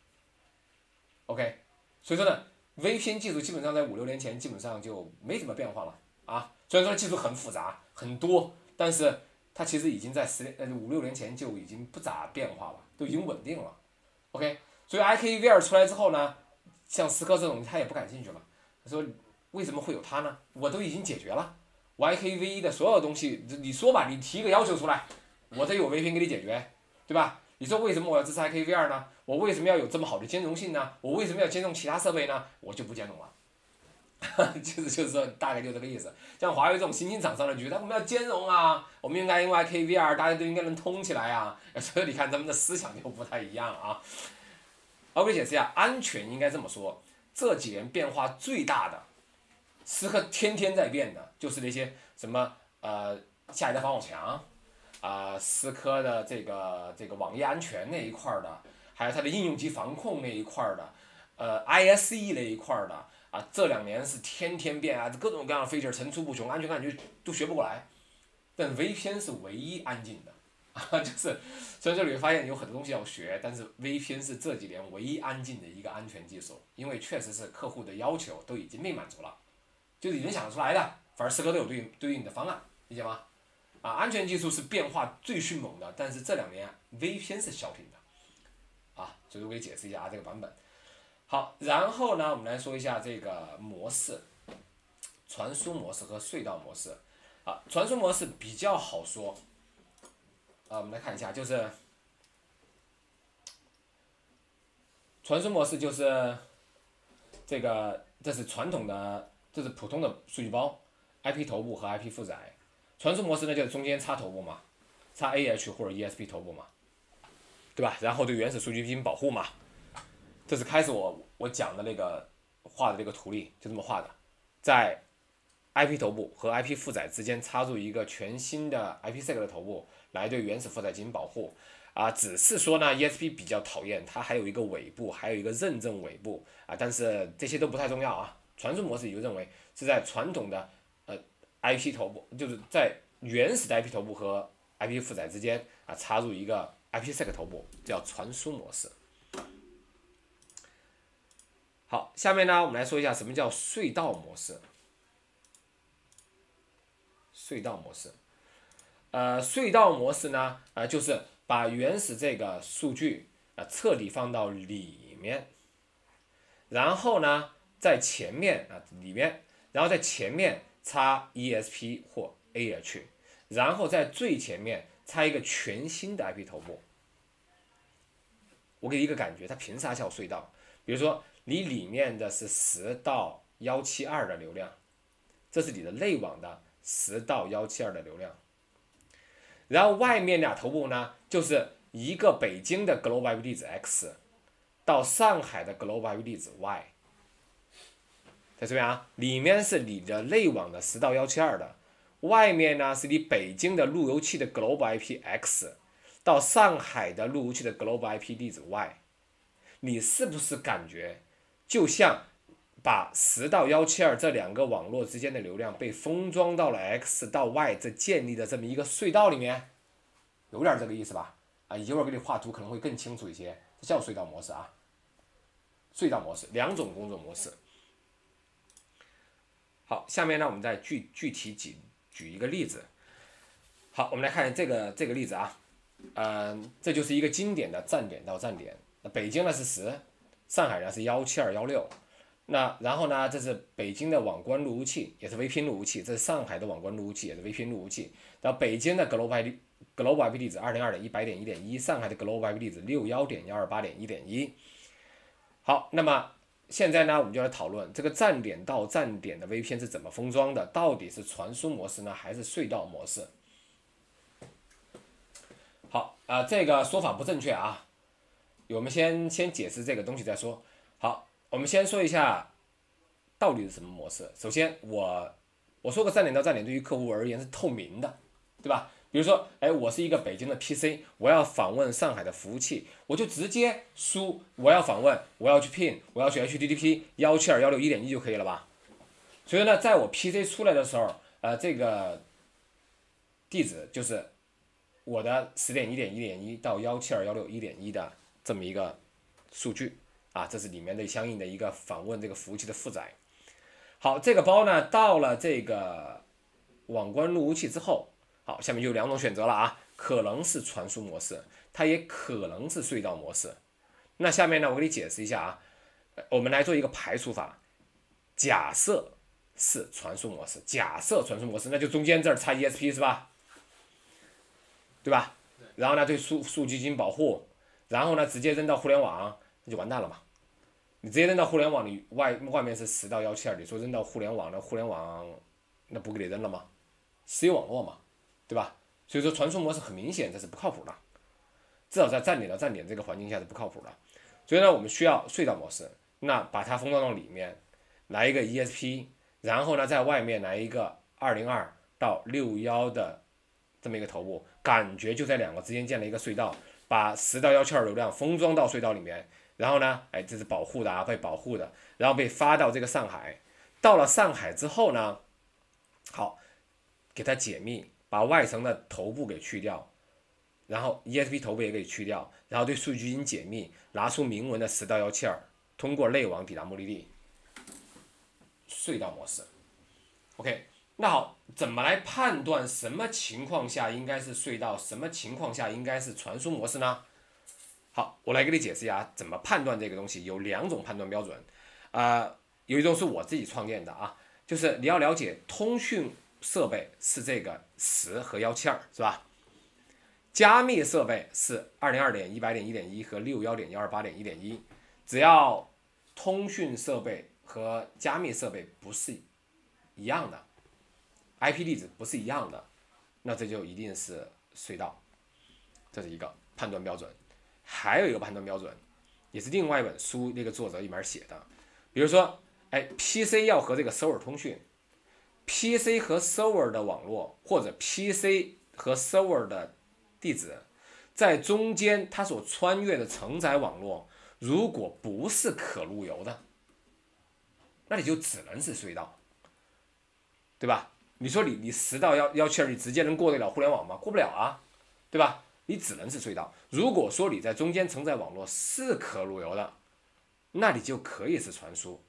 ，OK， 所以说呢 ，V P N 技术基本上在五六年前基本上就没怎么变化了啊。虽然说技术很复杂很多，但是它其实已经在十年呃五六年前就已经不咋变化了，都已经稳定了。OK， 所以 I K E V 二出来之后呢，像思科这种他也不感兴趣了。他说为什么会有它呢？我都已经解决了，我 I K E V 一的所有东西，你说吧，你提个要求出来，我这有 V P N 给你解决，对吧？你说为什么我要支持 I K E V 二呢？我为什么要有这么好的兼容性呢？我为什么要兼容其他设备呢？我就不兼容了。就是就是说，大概就这个意思。像华为这种新兴厂商呢，觉得我们要兼容啊，我们应该用 I K E V 二，大家都应该能通起来啊。所以你看，他们的思想就不太一样啊。我给你解释一下，安全应该这么说，这几年变化最大的，思科天天在变的，就是那些什么呃下一代防火墙啊、呃，思科的这个这个网页安全那一块的，还有它的应用级防控那一块的，呃 I S E 那一块的。啊，这两年是天天变啊，各种各样的 feature 层出不穷，安全感觉都学不过来。但 V P N 是唯一安静的，啊，就是所以这里会发现有很多东西要学，但是 V P N 是这几年唯一安静的一个安全技术，因为确实是客户的要求都已经被满足了，就是已经想得出来的，反而思科都有对应对应的方案，理解吗？啊，安全技术是变化最迅猛的，但是这两年 V P N 是小品的，啊，所以我给解释一下啊这个版本。好，然后呢，我们来说一下这个模式，传输模式和隧道模式。啊，传输模式比较好说。啊，我们来看一下，就是传输模式就是这个，这是传统的，这是普通的数据包 ，I P 头部和 I P 负载。传输模式呢，就是中间插头部嘛，插 A H 或者 E S P 头部嘛，对吧？然后对原始数据进行保护嘛。这是开始我我讲的那个画的这个图例，就这么画的，在 I P 头部和 I P 负载之间插入一个全新的 I P sec 的头部，来对原始负载进行保护。啊，只是说呢 ，E S P 比较讨厌，它还有一个尾部，还有一个认证尾部啊，但是这些都不太重要啊。传输模式也就认为是在传统的呃 I P 头部，就是在原始的 I P 头部和 I P 负载之间啊插入一个 I P sec 头部，叫传输模式。好，下面呢，我们来说一下什么叫隧道模式。隧道模式，呃，隧道模式呢，呃，就是把原始这个数据啊、呃、彻底放到里面，然后呢，在前面啊、呃、里面，然后在前面插 E S P 或 A H， 然后在最前面插一个全新的 I P 头部。我给一个感觉，它凭啥叫隧道？比如说，你里面的是十到一七二的流量，这是你的内网的十到一七二的流量，然后外面俩头部呢，就是一个北京的 global I P 地址 X 到上海的 global I P 地址 Y。在这边啊，里面是你的内网的十到一七二的，外面呢是你北京的路由器的 global I P X 到上海的路由器的 global I P 地址 Y。你是不是感觉就像把十到一七二这两个网络之间的流量被封装到了 X 到 Y 这建立的这么一个隧道里面？有点这个意思吧？啊，一会儿给你画图可能会更清楚一些。这叫隧道模式啊，隧道模式两种工作模式。好，下面呢我们再具具体举举一个例子。好，我们来看这个这个例子啊，嗯，这就是一个经典的站点到站点。那北京呢是十，上海呢是一七二一六。那然后呢，这是北京的网关路由器，也是 V P N 路由器；这是上海的网关路由器，也是 V P N 路由器。然后北京的 global I P global I P 地址二零二点一百点一点一，上海的 global I P 地址六一点一二八点一点一。好，那么现在呢，我们就来讨论这个站点到站点的 V P N 是怎么封装的，到底是传输模式呢，还是隧道模式？好啊、呃，这个说法不正确啊。我们先先解释这个东西再说。好，我们先说一下到底是什么模式。首先，我我说个站点到站点对于客户而言是透明的，对吧？比如说，哎，我是一个北京的 P C， 我要访问上海的服务器，我就直接输我要访问，我要去 P I N， 我要去 H T T P 一七二一六一点一就可以了吧？所以呢，在我 P C 出来的时候，呃，这个地址就是我的十点一点一点一到一七二一六一点一的这么一个数据啊，这是里面的相应的一个访问这个服务器的负载。好，这个包呢到了这个网关路由器之后。 好，下面就有两种选择了啊，可能是传输模式，它也可能是隧道模式。那下面呢，我给你解释一下啊，我们来做一个排除法。假设是传输模式，假设传输模式，那就中间这儿插 E S P 是吧？对吧？然后呢，对数数据进行保护，然后呢，直接扔到互联网，那就完蛋了嘛。你直接扔到互联网，你外外面是十到幺七二，你说扔到互联网，那互联网那不给你扔了吗？私有网络嘛，对吧？所以说传输模式很明显这是不靠谱的，至少在站点到站点这个环境下是不靠谱的。所以呢，我们需要隧道模式，那把它封装到里面，来一个 E S P， 然后呢，在外面来一个二零二到六一的这么一个头部，感觉就在两个之间建了一个隧道，把十到幺七二流量封装到隧道里面，然后呢，哎，这是保护的啊，被保护的，然后被发到这个上海，到了上海之后呢，好，给它解密，把外层的头部给去掉，然后 E S P 头部也给去掉，然后对数据进行解密，拿出明文的十到幺七二，通过内网抵达目的地。隧道模式 ，OK， 那好，怎么来判断什么情况下应该是隧道，什么情况下应该是传输模式呢？好，我来给你解释一下怎么判断这个东西。有两种判断标准，呃，有一种是我自己创建的啊，就是你要了解通讯设备是这个十和幺七二是吧？加密设备是二零二点一百点一点一和六幺点幺二八点一点一，只要通讯设备和加密设备不是一样的 ，I P 地址不是一样的，那这就一定是隧道，这是一个判断标准。还有一个判断标准，也是另外一本书那个作者里面写的，比如说，哎 ，P C 要和这个 server 通讯 ，P C 和 server 的网络或者 P C 和 server 的地址，在中间它所穿越的承载网络，如果不是可路由的，那你就只能是隧道，对吧？你说你你十到幺幺七二，你直接能过得了互联网吗？过不了啊，对吧？你只能是隧道。如果说你在中间承载网络是可路由的，那你就可以是传输。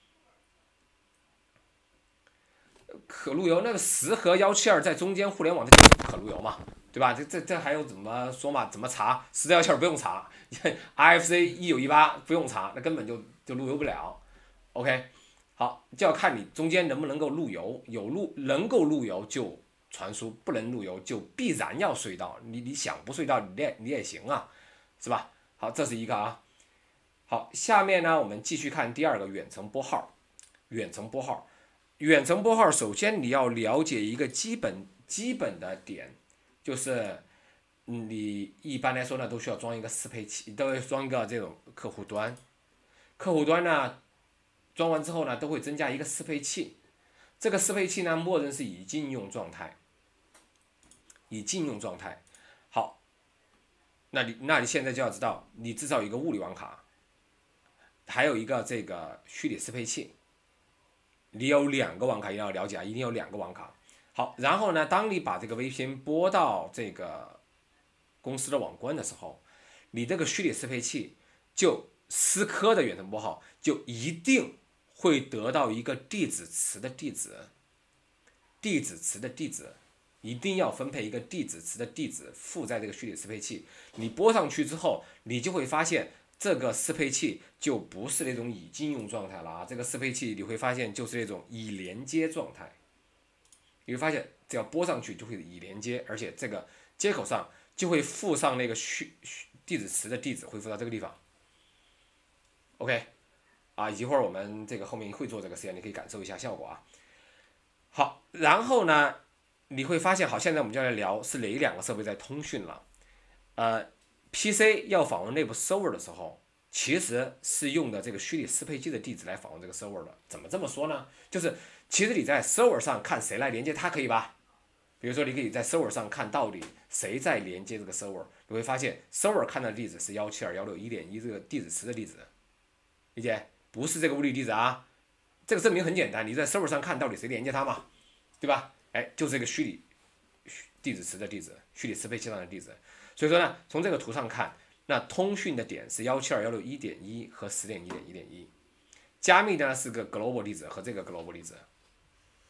可路由那个十和幺七二在中间互联网的可路由嘛，对吧？这这这还有怎么说嘛？怎么查？十到幺七二不用查 ，I F C 一九一八不用查，那根本就就路由不了。OK。好，就要看你中间能不能够路由，有路能够路由就传输，不能路由就必然要隧道。你你想不隧道你也你也行啊，是吧？好，这是一个啊。好，下面呢我们继续看第二个远程拨号。远程拨号，远程拨号，首先你要了解一个基本基本的点，就是你一般来说呢都需要装一个适配器，都要装一个这种客户端。客户端呢。装完之后呢，都会增加一个适配器，这个适配器呢，默认是已禁用状态，已禁用状态。好，那你那你现在就要知道，你至少有一个物理网卡，还有一个这个虚拟适配器，你有两个网卡，一定要了解啊，一定有两个网卡。好，然后呢，当你把这个 V P N 拨到这个公司的网关的时候，你这个虚拟适配器就思科的远程拨号就一定会得到一个地址词的地址，地址词的地址一定要分配一个地址词的地址附在这个虚拟适配器。你拨上去之后，你就会发现这个适配器就不是那种已禁用状态了啊，这个适配器你会发现就是那种已连接状态。你会发现只要拨上去就会已连接，而且这个接口上就会附上那个虚地址词的地址，会附到这个地方。OK。啊，一会儿我们这个后面会做这个实验，你可以感受一下效果啊。好，然后呢，你会发现，好，现在我们就来聊是哪两个设备在通讯了。呃 ，P C 要访问内部 server 的时候，其实是用的这个虚拟适配器的地址来访问这个 server 的。怎么这么说呢？就是其实你在 server 上看谁来连接它可以吧？比如说，你可以在 server 上看到底谁在连接这个 server， 你会发现 server 看到的地址是一七二点一六一点一这个地址词的地址，理解？不是这个物理地址啊，这个证明很简单，你在 server 上看到底谁连接它嘛，对吧？哎，就是这个虚拟地址词的地址，虚拟适配器上的地址。所以说呢，从这个图上看，那通讯的点是一七二点一六一点一和十点一点一点一，加密呢是个 global 地址和这个 global 地址。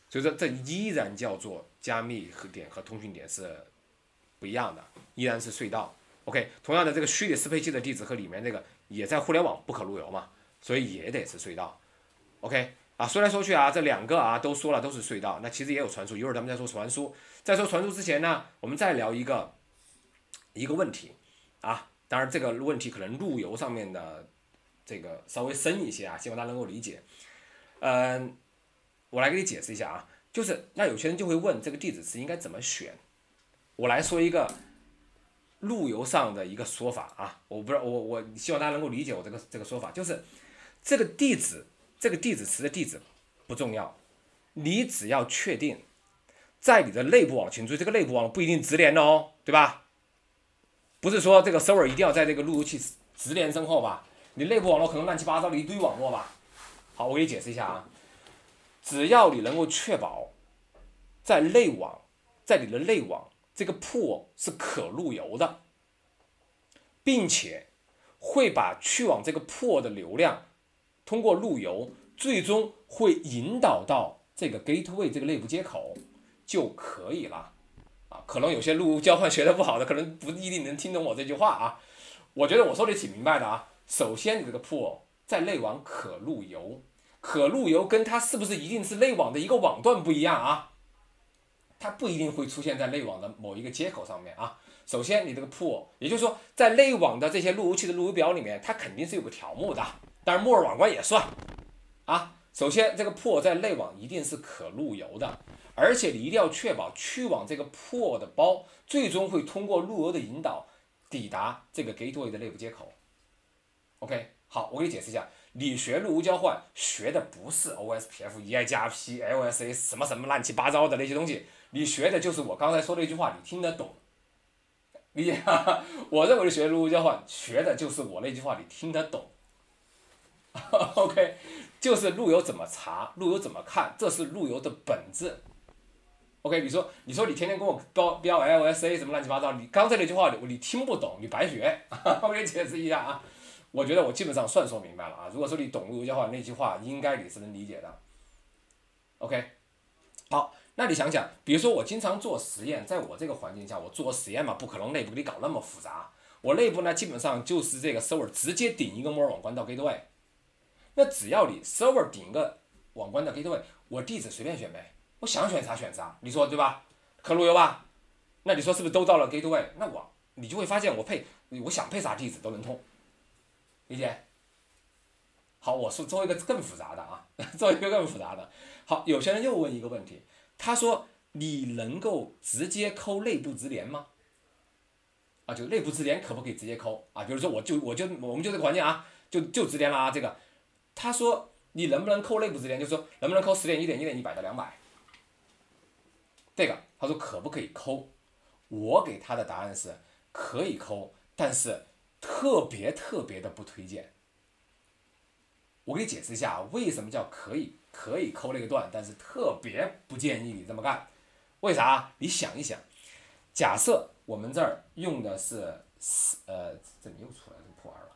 所以说这依然叫做加密和点和通讯点是不一样的，依然是隧道。OK， 同样的这个虚拟适配器的地址和里面这个也在互联网不可路由嘛，所以也得是隧道。OK 啊，说来说去啊，这两个啊都说了都是隧道，那其实也有传输，一会儿咱们再说传输。在说传输之前呢，我们再聊一个一个问题啊，当然这个问题可能路由上面的这个稍微深一些啊，希望大家能够理解。嗯、呃，我来给你解释一下啊，就是那有些人就会问这个地址词应该怎么选，我来说一个路由上的一个说法啊，我不知道我我希望大家能够理解我这个这个说法，就是这个地址这个地址词的地址不重要，你只要确定在你的内部网络，请注意这个内部网络不一定直连的哦，对吧？不是说这个 server 一定要在这个路由器直连身后吧？你内部网络可能乱七八糟的一堆网络吧。好，我给你解释一下啊，只要你能够确保在内网，在你的内网这个 pool 是可路由的，并且会把去往这个 pool 的流量通过路由，最终会引导到这个 gateway 这个内部接口就可以了。啊，可能有些路由交换学的不好的，可能不一定能听懂我这句话啊。我觉得我说的挺明白的啊。首先，你这个 pool 在内网可路由，可路由跟它是不是一定是内网的一个网段不一样啊？它不一定会出现在内网的某一个接口上面啊。首先，你这个 pool， 也就是说，在内网的这些路由器的路由表里面，它肯定是有个条目的，当然末日网关也算啊。首先，这个 pool 在内网一定是可路由的，而且你一定要确保去往这个 pool 的包最终会通过路由的引导抵达这个 gateway 的内部接口。OK， 好，我给你解释一下，你学路由交换学的不是 O S P F、E I 加 P、L S A 什么什么乱七八糟的那些东西，你学的就是我刚才说的一句话，你听得懂，理解吗？我认为学路由交换学的就是我那句话，你听得懂。OK， 就是路由怎么查，路由怎么看，这是路由的本质。OK， 你说你说你天天跟我标标 L S A 什么乱七八糟，你刚才那句话你你听不懂，你白学。我给你解释一下啊。我觉得我基本上算说明白了啊。如果说你懂路由交换那句话，应该你是能理解的。OK， 好，那你想想，比如说我经常做实验，在我这个环境下，我做实验嘛，不可能内部给你搞那么复杂。我内部呢，基本上就是这个 server 直接顶一个末日网关到 gateway。那只要你 server 顶一个网关到 gateway， 我地址随便选呗，我想选啥选啥，你说对吧？可路由吧？那你说是不是都到了 gateway？ 那我你就会发现我配我想配啥地址都能通。理解？好，我是做一个更复杂的啊，做一个更复杂的。好，有些人又问一个问题，他说你能够直接抠内部直连吗？啊，就内部直连可不可以直接抠啊？比如说我就我就我们就这个环境啊，就就直连了啊。这个，他说你能不能抠内部直连？就是说能不能抠十点一点一点一百到两百？这个他说可不可以抠？我给他的答案是可以抠，但是特别特别的不推荐。我给你解释一下为什么叫可以可以抠那个段，但是特别不建议你这么干。为啥？你想一想，假设我们这儿用的是呃，这里又出来这个破玩了。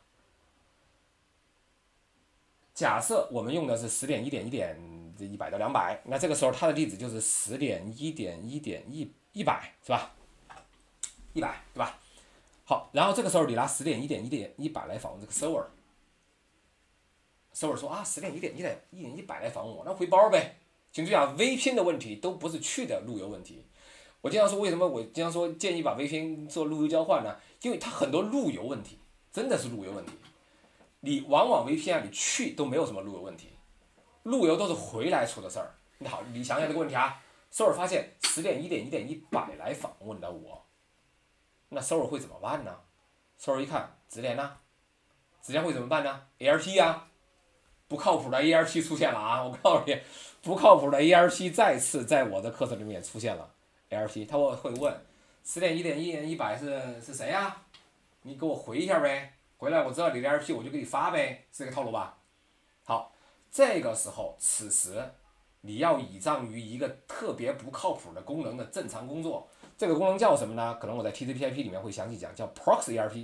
假设我们用的是十点一点一点一百到两百，那这个时候它的地址就是十点一点一点一一百是吧？一百对吧？好，然后这个时候你拿十点一点一点一百来访问这个 server，server 说啊十点一点一点一点一百来访问我，那回包呗。请注意啊 ，V P N 的问题都不是去的路由问题。我经常说为什么我经常说建议把 V P N 做路由交换呢？因为它很多路由问题，真的是路由问题。你往往 V P N 你去都没有什么路由问题，路由都是回来出的事儿。你好，你想想这个问题啊 ，server 发现十点一点一点一百来访问了我。那 server 会怎么办呢 ？server 一看直连呢，直连会怎么办呢 ？A R P 啊，不靠谱的 A R P 出现了啊！我告诉你，不靠谱的 A R P 再次在我的课程里面出现了 A R P， 他会问十点一点一点一百是是谁呀、啊？你给我回一下呗，回来我知道你的 A R P 我就给你发呗，是这个套路吧？好，这个时候此时你要倚仗于一个特别不靠谱的功能的正常工作。这个功能叫什么呢？可能我在 T C P I P 里面会详细讲，叫 Proxy A R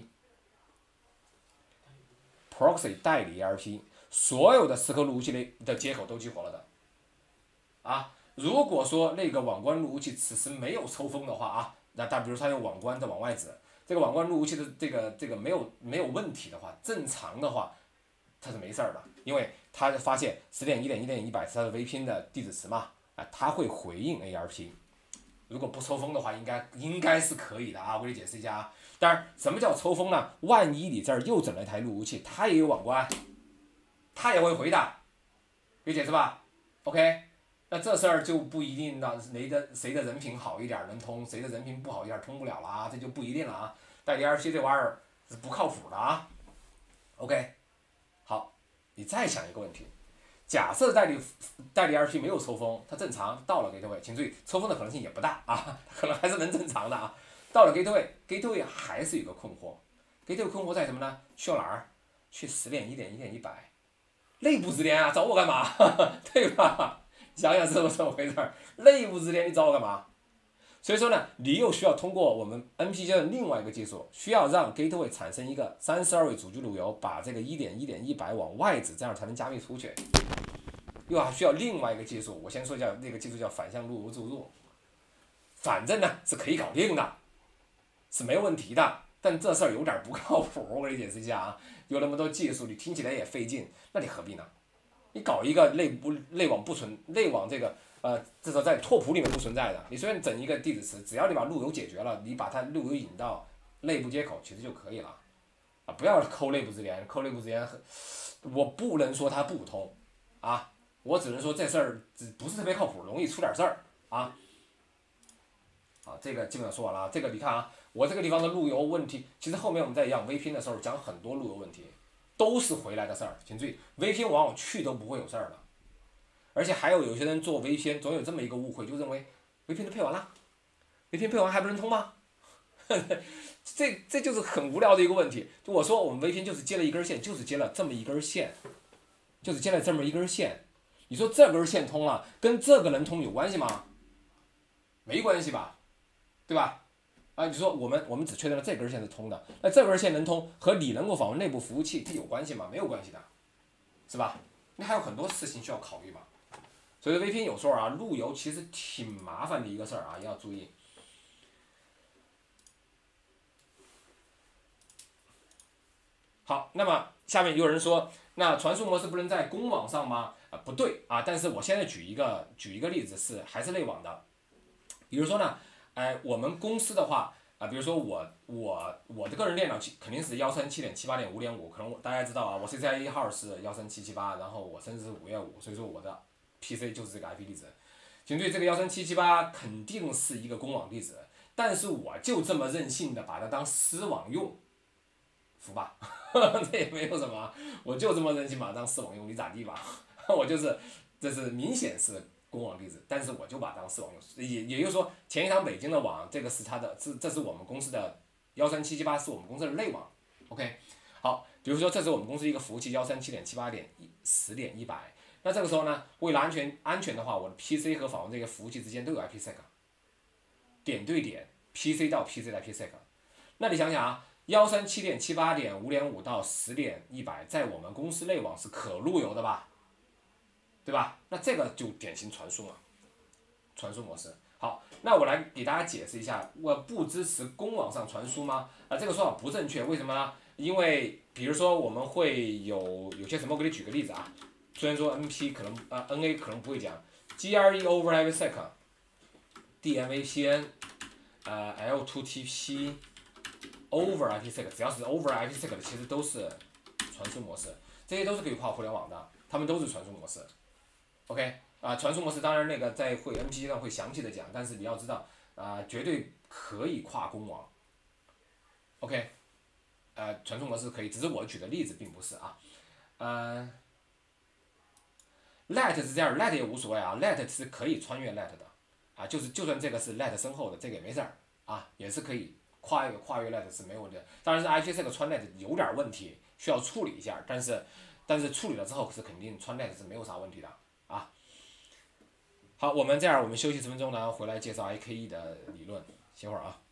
P。Proxy 代理 A R P， 所有的时刻路由器的接口都激活了的，啊， 如果说那个网关路由器此时没有抽风的话啊，那但比如说它有网关在往外指，这个网关路由器的这个这个没有没有问题的话，正常的话它是没事儿的，因为它发现十点一点一点一百是它的 V P N 的地址词嘛，啊，它会回应 A R P。如果不抽风的话，应该应该是可以的啊，我给你解释一下啊。当然，什么叫抽风呢？万一你这儿又整了一台路由器，它也有网关，它也会回的，可以解释吧 ？OK。那这事儿就不一定了，谁的谁的人品好一点能通，谁的人品不好一点通不了了啊，这就不一定了啊。代理 A R P 这玩意儿是不靠谱的啊。OK， 好，你再想一个问题，假设代理代理 A R P 没有抽风，它正常到了 gateway， 请注意抽风的可能性也不大啊，可能还是能正常的啊。到了 gateway，gateway 还是有个困惑 ，gateway 困惑在什么呢？去哪儿？去十点一点一点一百，内部直连啊，找我干嘛？对吧？想想是不是这么回事儿？内部直连你找我干嘛？所以说呢，你又需要通过我们 N P 的另外一个技术，需要让 gateway 产生一个三十二位主机路由，把这个一点一点一百往外指，这样才能加密出去。又还需要另外一个技术，我先说一下，那个技术叫反向路由注入。反正呢是可以搞定的，是没有问题的，但这事儿有点不靠谱，我给你解释一下啊。有那么多技术，你听起来也费劲，那你何必呢？你搞一个内部内网不存内网这个呃，至少在拓扑里面不存在的。你随便整一个地址词，只要你把路由解决了，你把它路由引到内部接口，其实就可以了。啊，不要抠内部直连，抠内部直连，我不能说它不通，啊，我只能说这事儿不是特别靠谱，容易出点事儿啊。啊，这个基本上说完了啊。这个你看啊，我这个地方的路由问题，其实后面我们在讲 V P N 的时候讲很多路由问题。都是回来的事儿，请注意 ，V P N 往往去都不会有事儿的，而且还有有些人做 V P N 总有这么一个误会，就认为 V P N 都配完了 ，V P N 配完还不能通吗？这这就是很无聊的一个问题。就我说我们 V P N 就是接了一根线，就是接了这么一根线，就是接了这么一根线。你说这根线通了，跟这个能通有关系吗？没关系吧，对吧？啊，你说我们我们只确认了这根线是通的，那这根线能通和你能够访问内部服务器，它有关系吗？没有关系的，是吧？你还有很多事情需要考虑嘛。所以 V P N 有时候啊，路由其实挺麻烦的一个事儿啊，要注意。好，那么下面有人说，那传输模式不能在公网上吗？啊，不对啊，但是我现在举一个举一个例子是还是内网的，比如说呢。哎，我们公司的话啊，比如说我我我的个人电脑肯定是幺三七点七八点五点五，可能大家知道啊，我 C C I E 号是幺三七七八，然后我生日是五月五，所以说我的 P C 就是这个 I P 地址。请注意，这个幺三七七八肯定是一个公网地址，但是我就这么任性的把它当私网用，服吧？这也没有什么，我就这么任性把它当私网用，你咋地吧？我就是这是明显是。公网地址，但是我就把它当私网用，也也就是说，前一场北京的网，这个是它的，这这是我们公司的幺三七七八，是我们公司的内网 ，OK， 好，比如说这是我们公司一个服务器幺三七点七八点十点一百，那这个时候呢，为了安全安全的话，我的 P C 和访问这个服务器之间都有 I P sec， 点对点 P C 到 P C 的 I P sec， 那你想想啊，幺三七点七八点五点五到十点一百，在我们公司内网是可路由的吧？对吧？那这个就典型传输嘛，传输模式。好，那我来给大家解释一下，我不支持公网上传输吗？啊，这个说法不正确，为什么呢？因为比如说我们会有有些什么，我给你举个例子啊。虽然说 N P 可能啊 N A 可能不会讲 ，G R E over I P sec，D M A P N， 呃 L 二 T P over I P sec， 只要是 over I P sec 的，其实都是传输模式，这些都是可以跨互联网的，它们都是传输模式。OK 啊、呃，传输模式当然那个在会 N P 阶段会详细的讲，但是你要知道啊、呃，绝对可以跨公网。OK， 呃，传输模式可以，只是我举的例子并不是啊。呃 ，Let 是这样 ，Let 也无所谓啊 ，Let 是可以穿越 Let 的啊，就是就算这个是 Let 身后的，这个也没事儿啊，也是可以跨越跨越 Let 是没有问题的。当然是 I P 这个穿 Let 有点问题，需要处理一下，但是但是处理了之后是肯定穿 Let 是没有啥问题的。啊，好，我们这样，我们休息十分钟，然后回来介绍 I K E 的理论，歇会儿啊。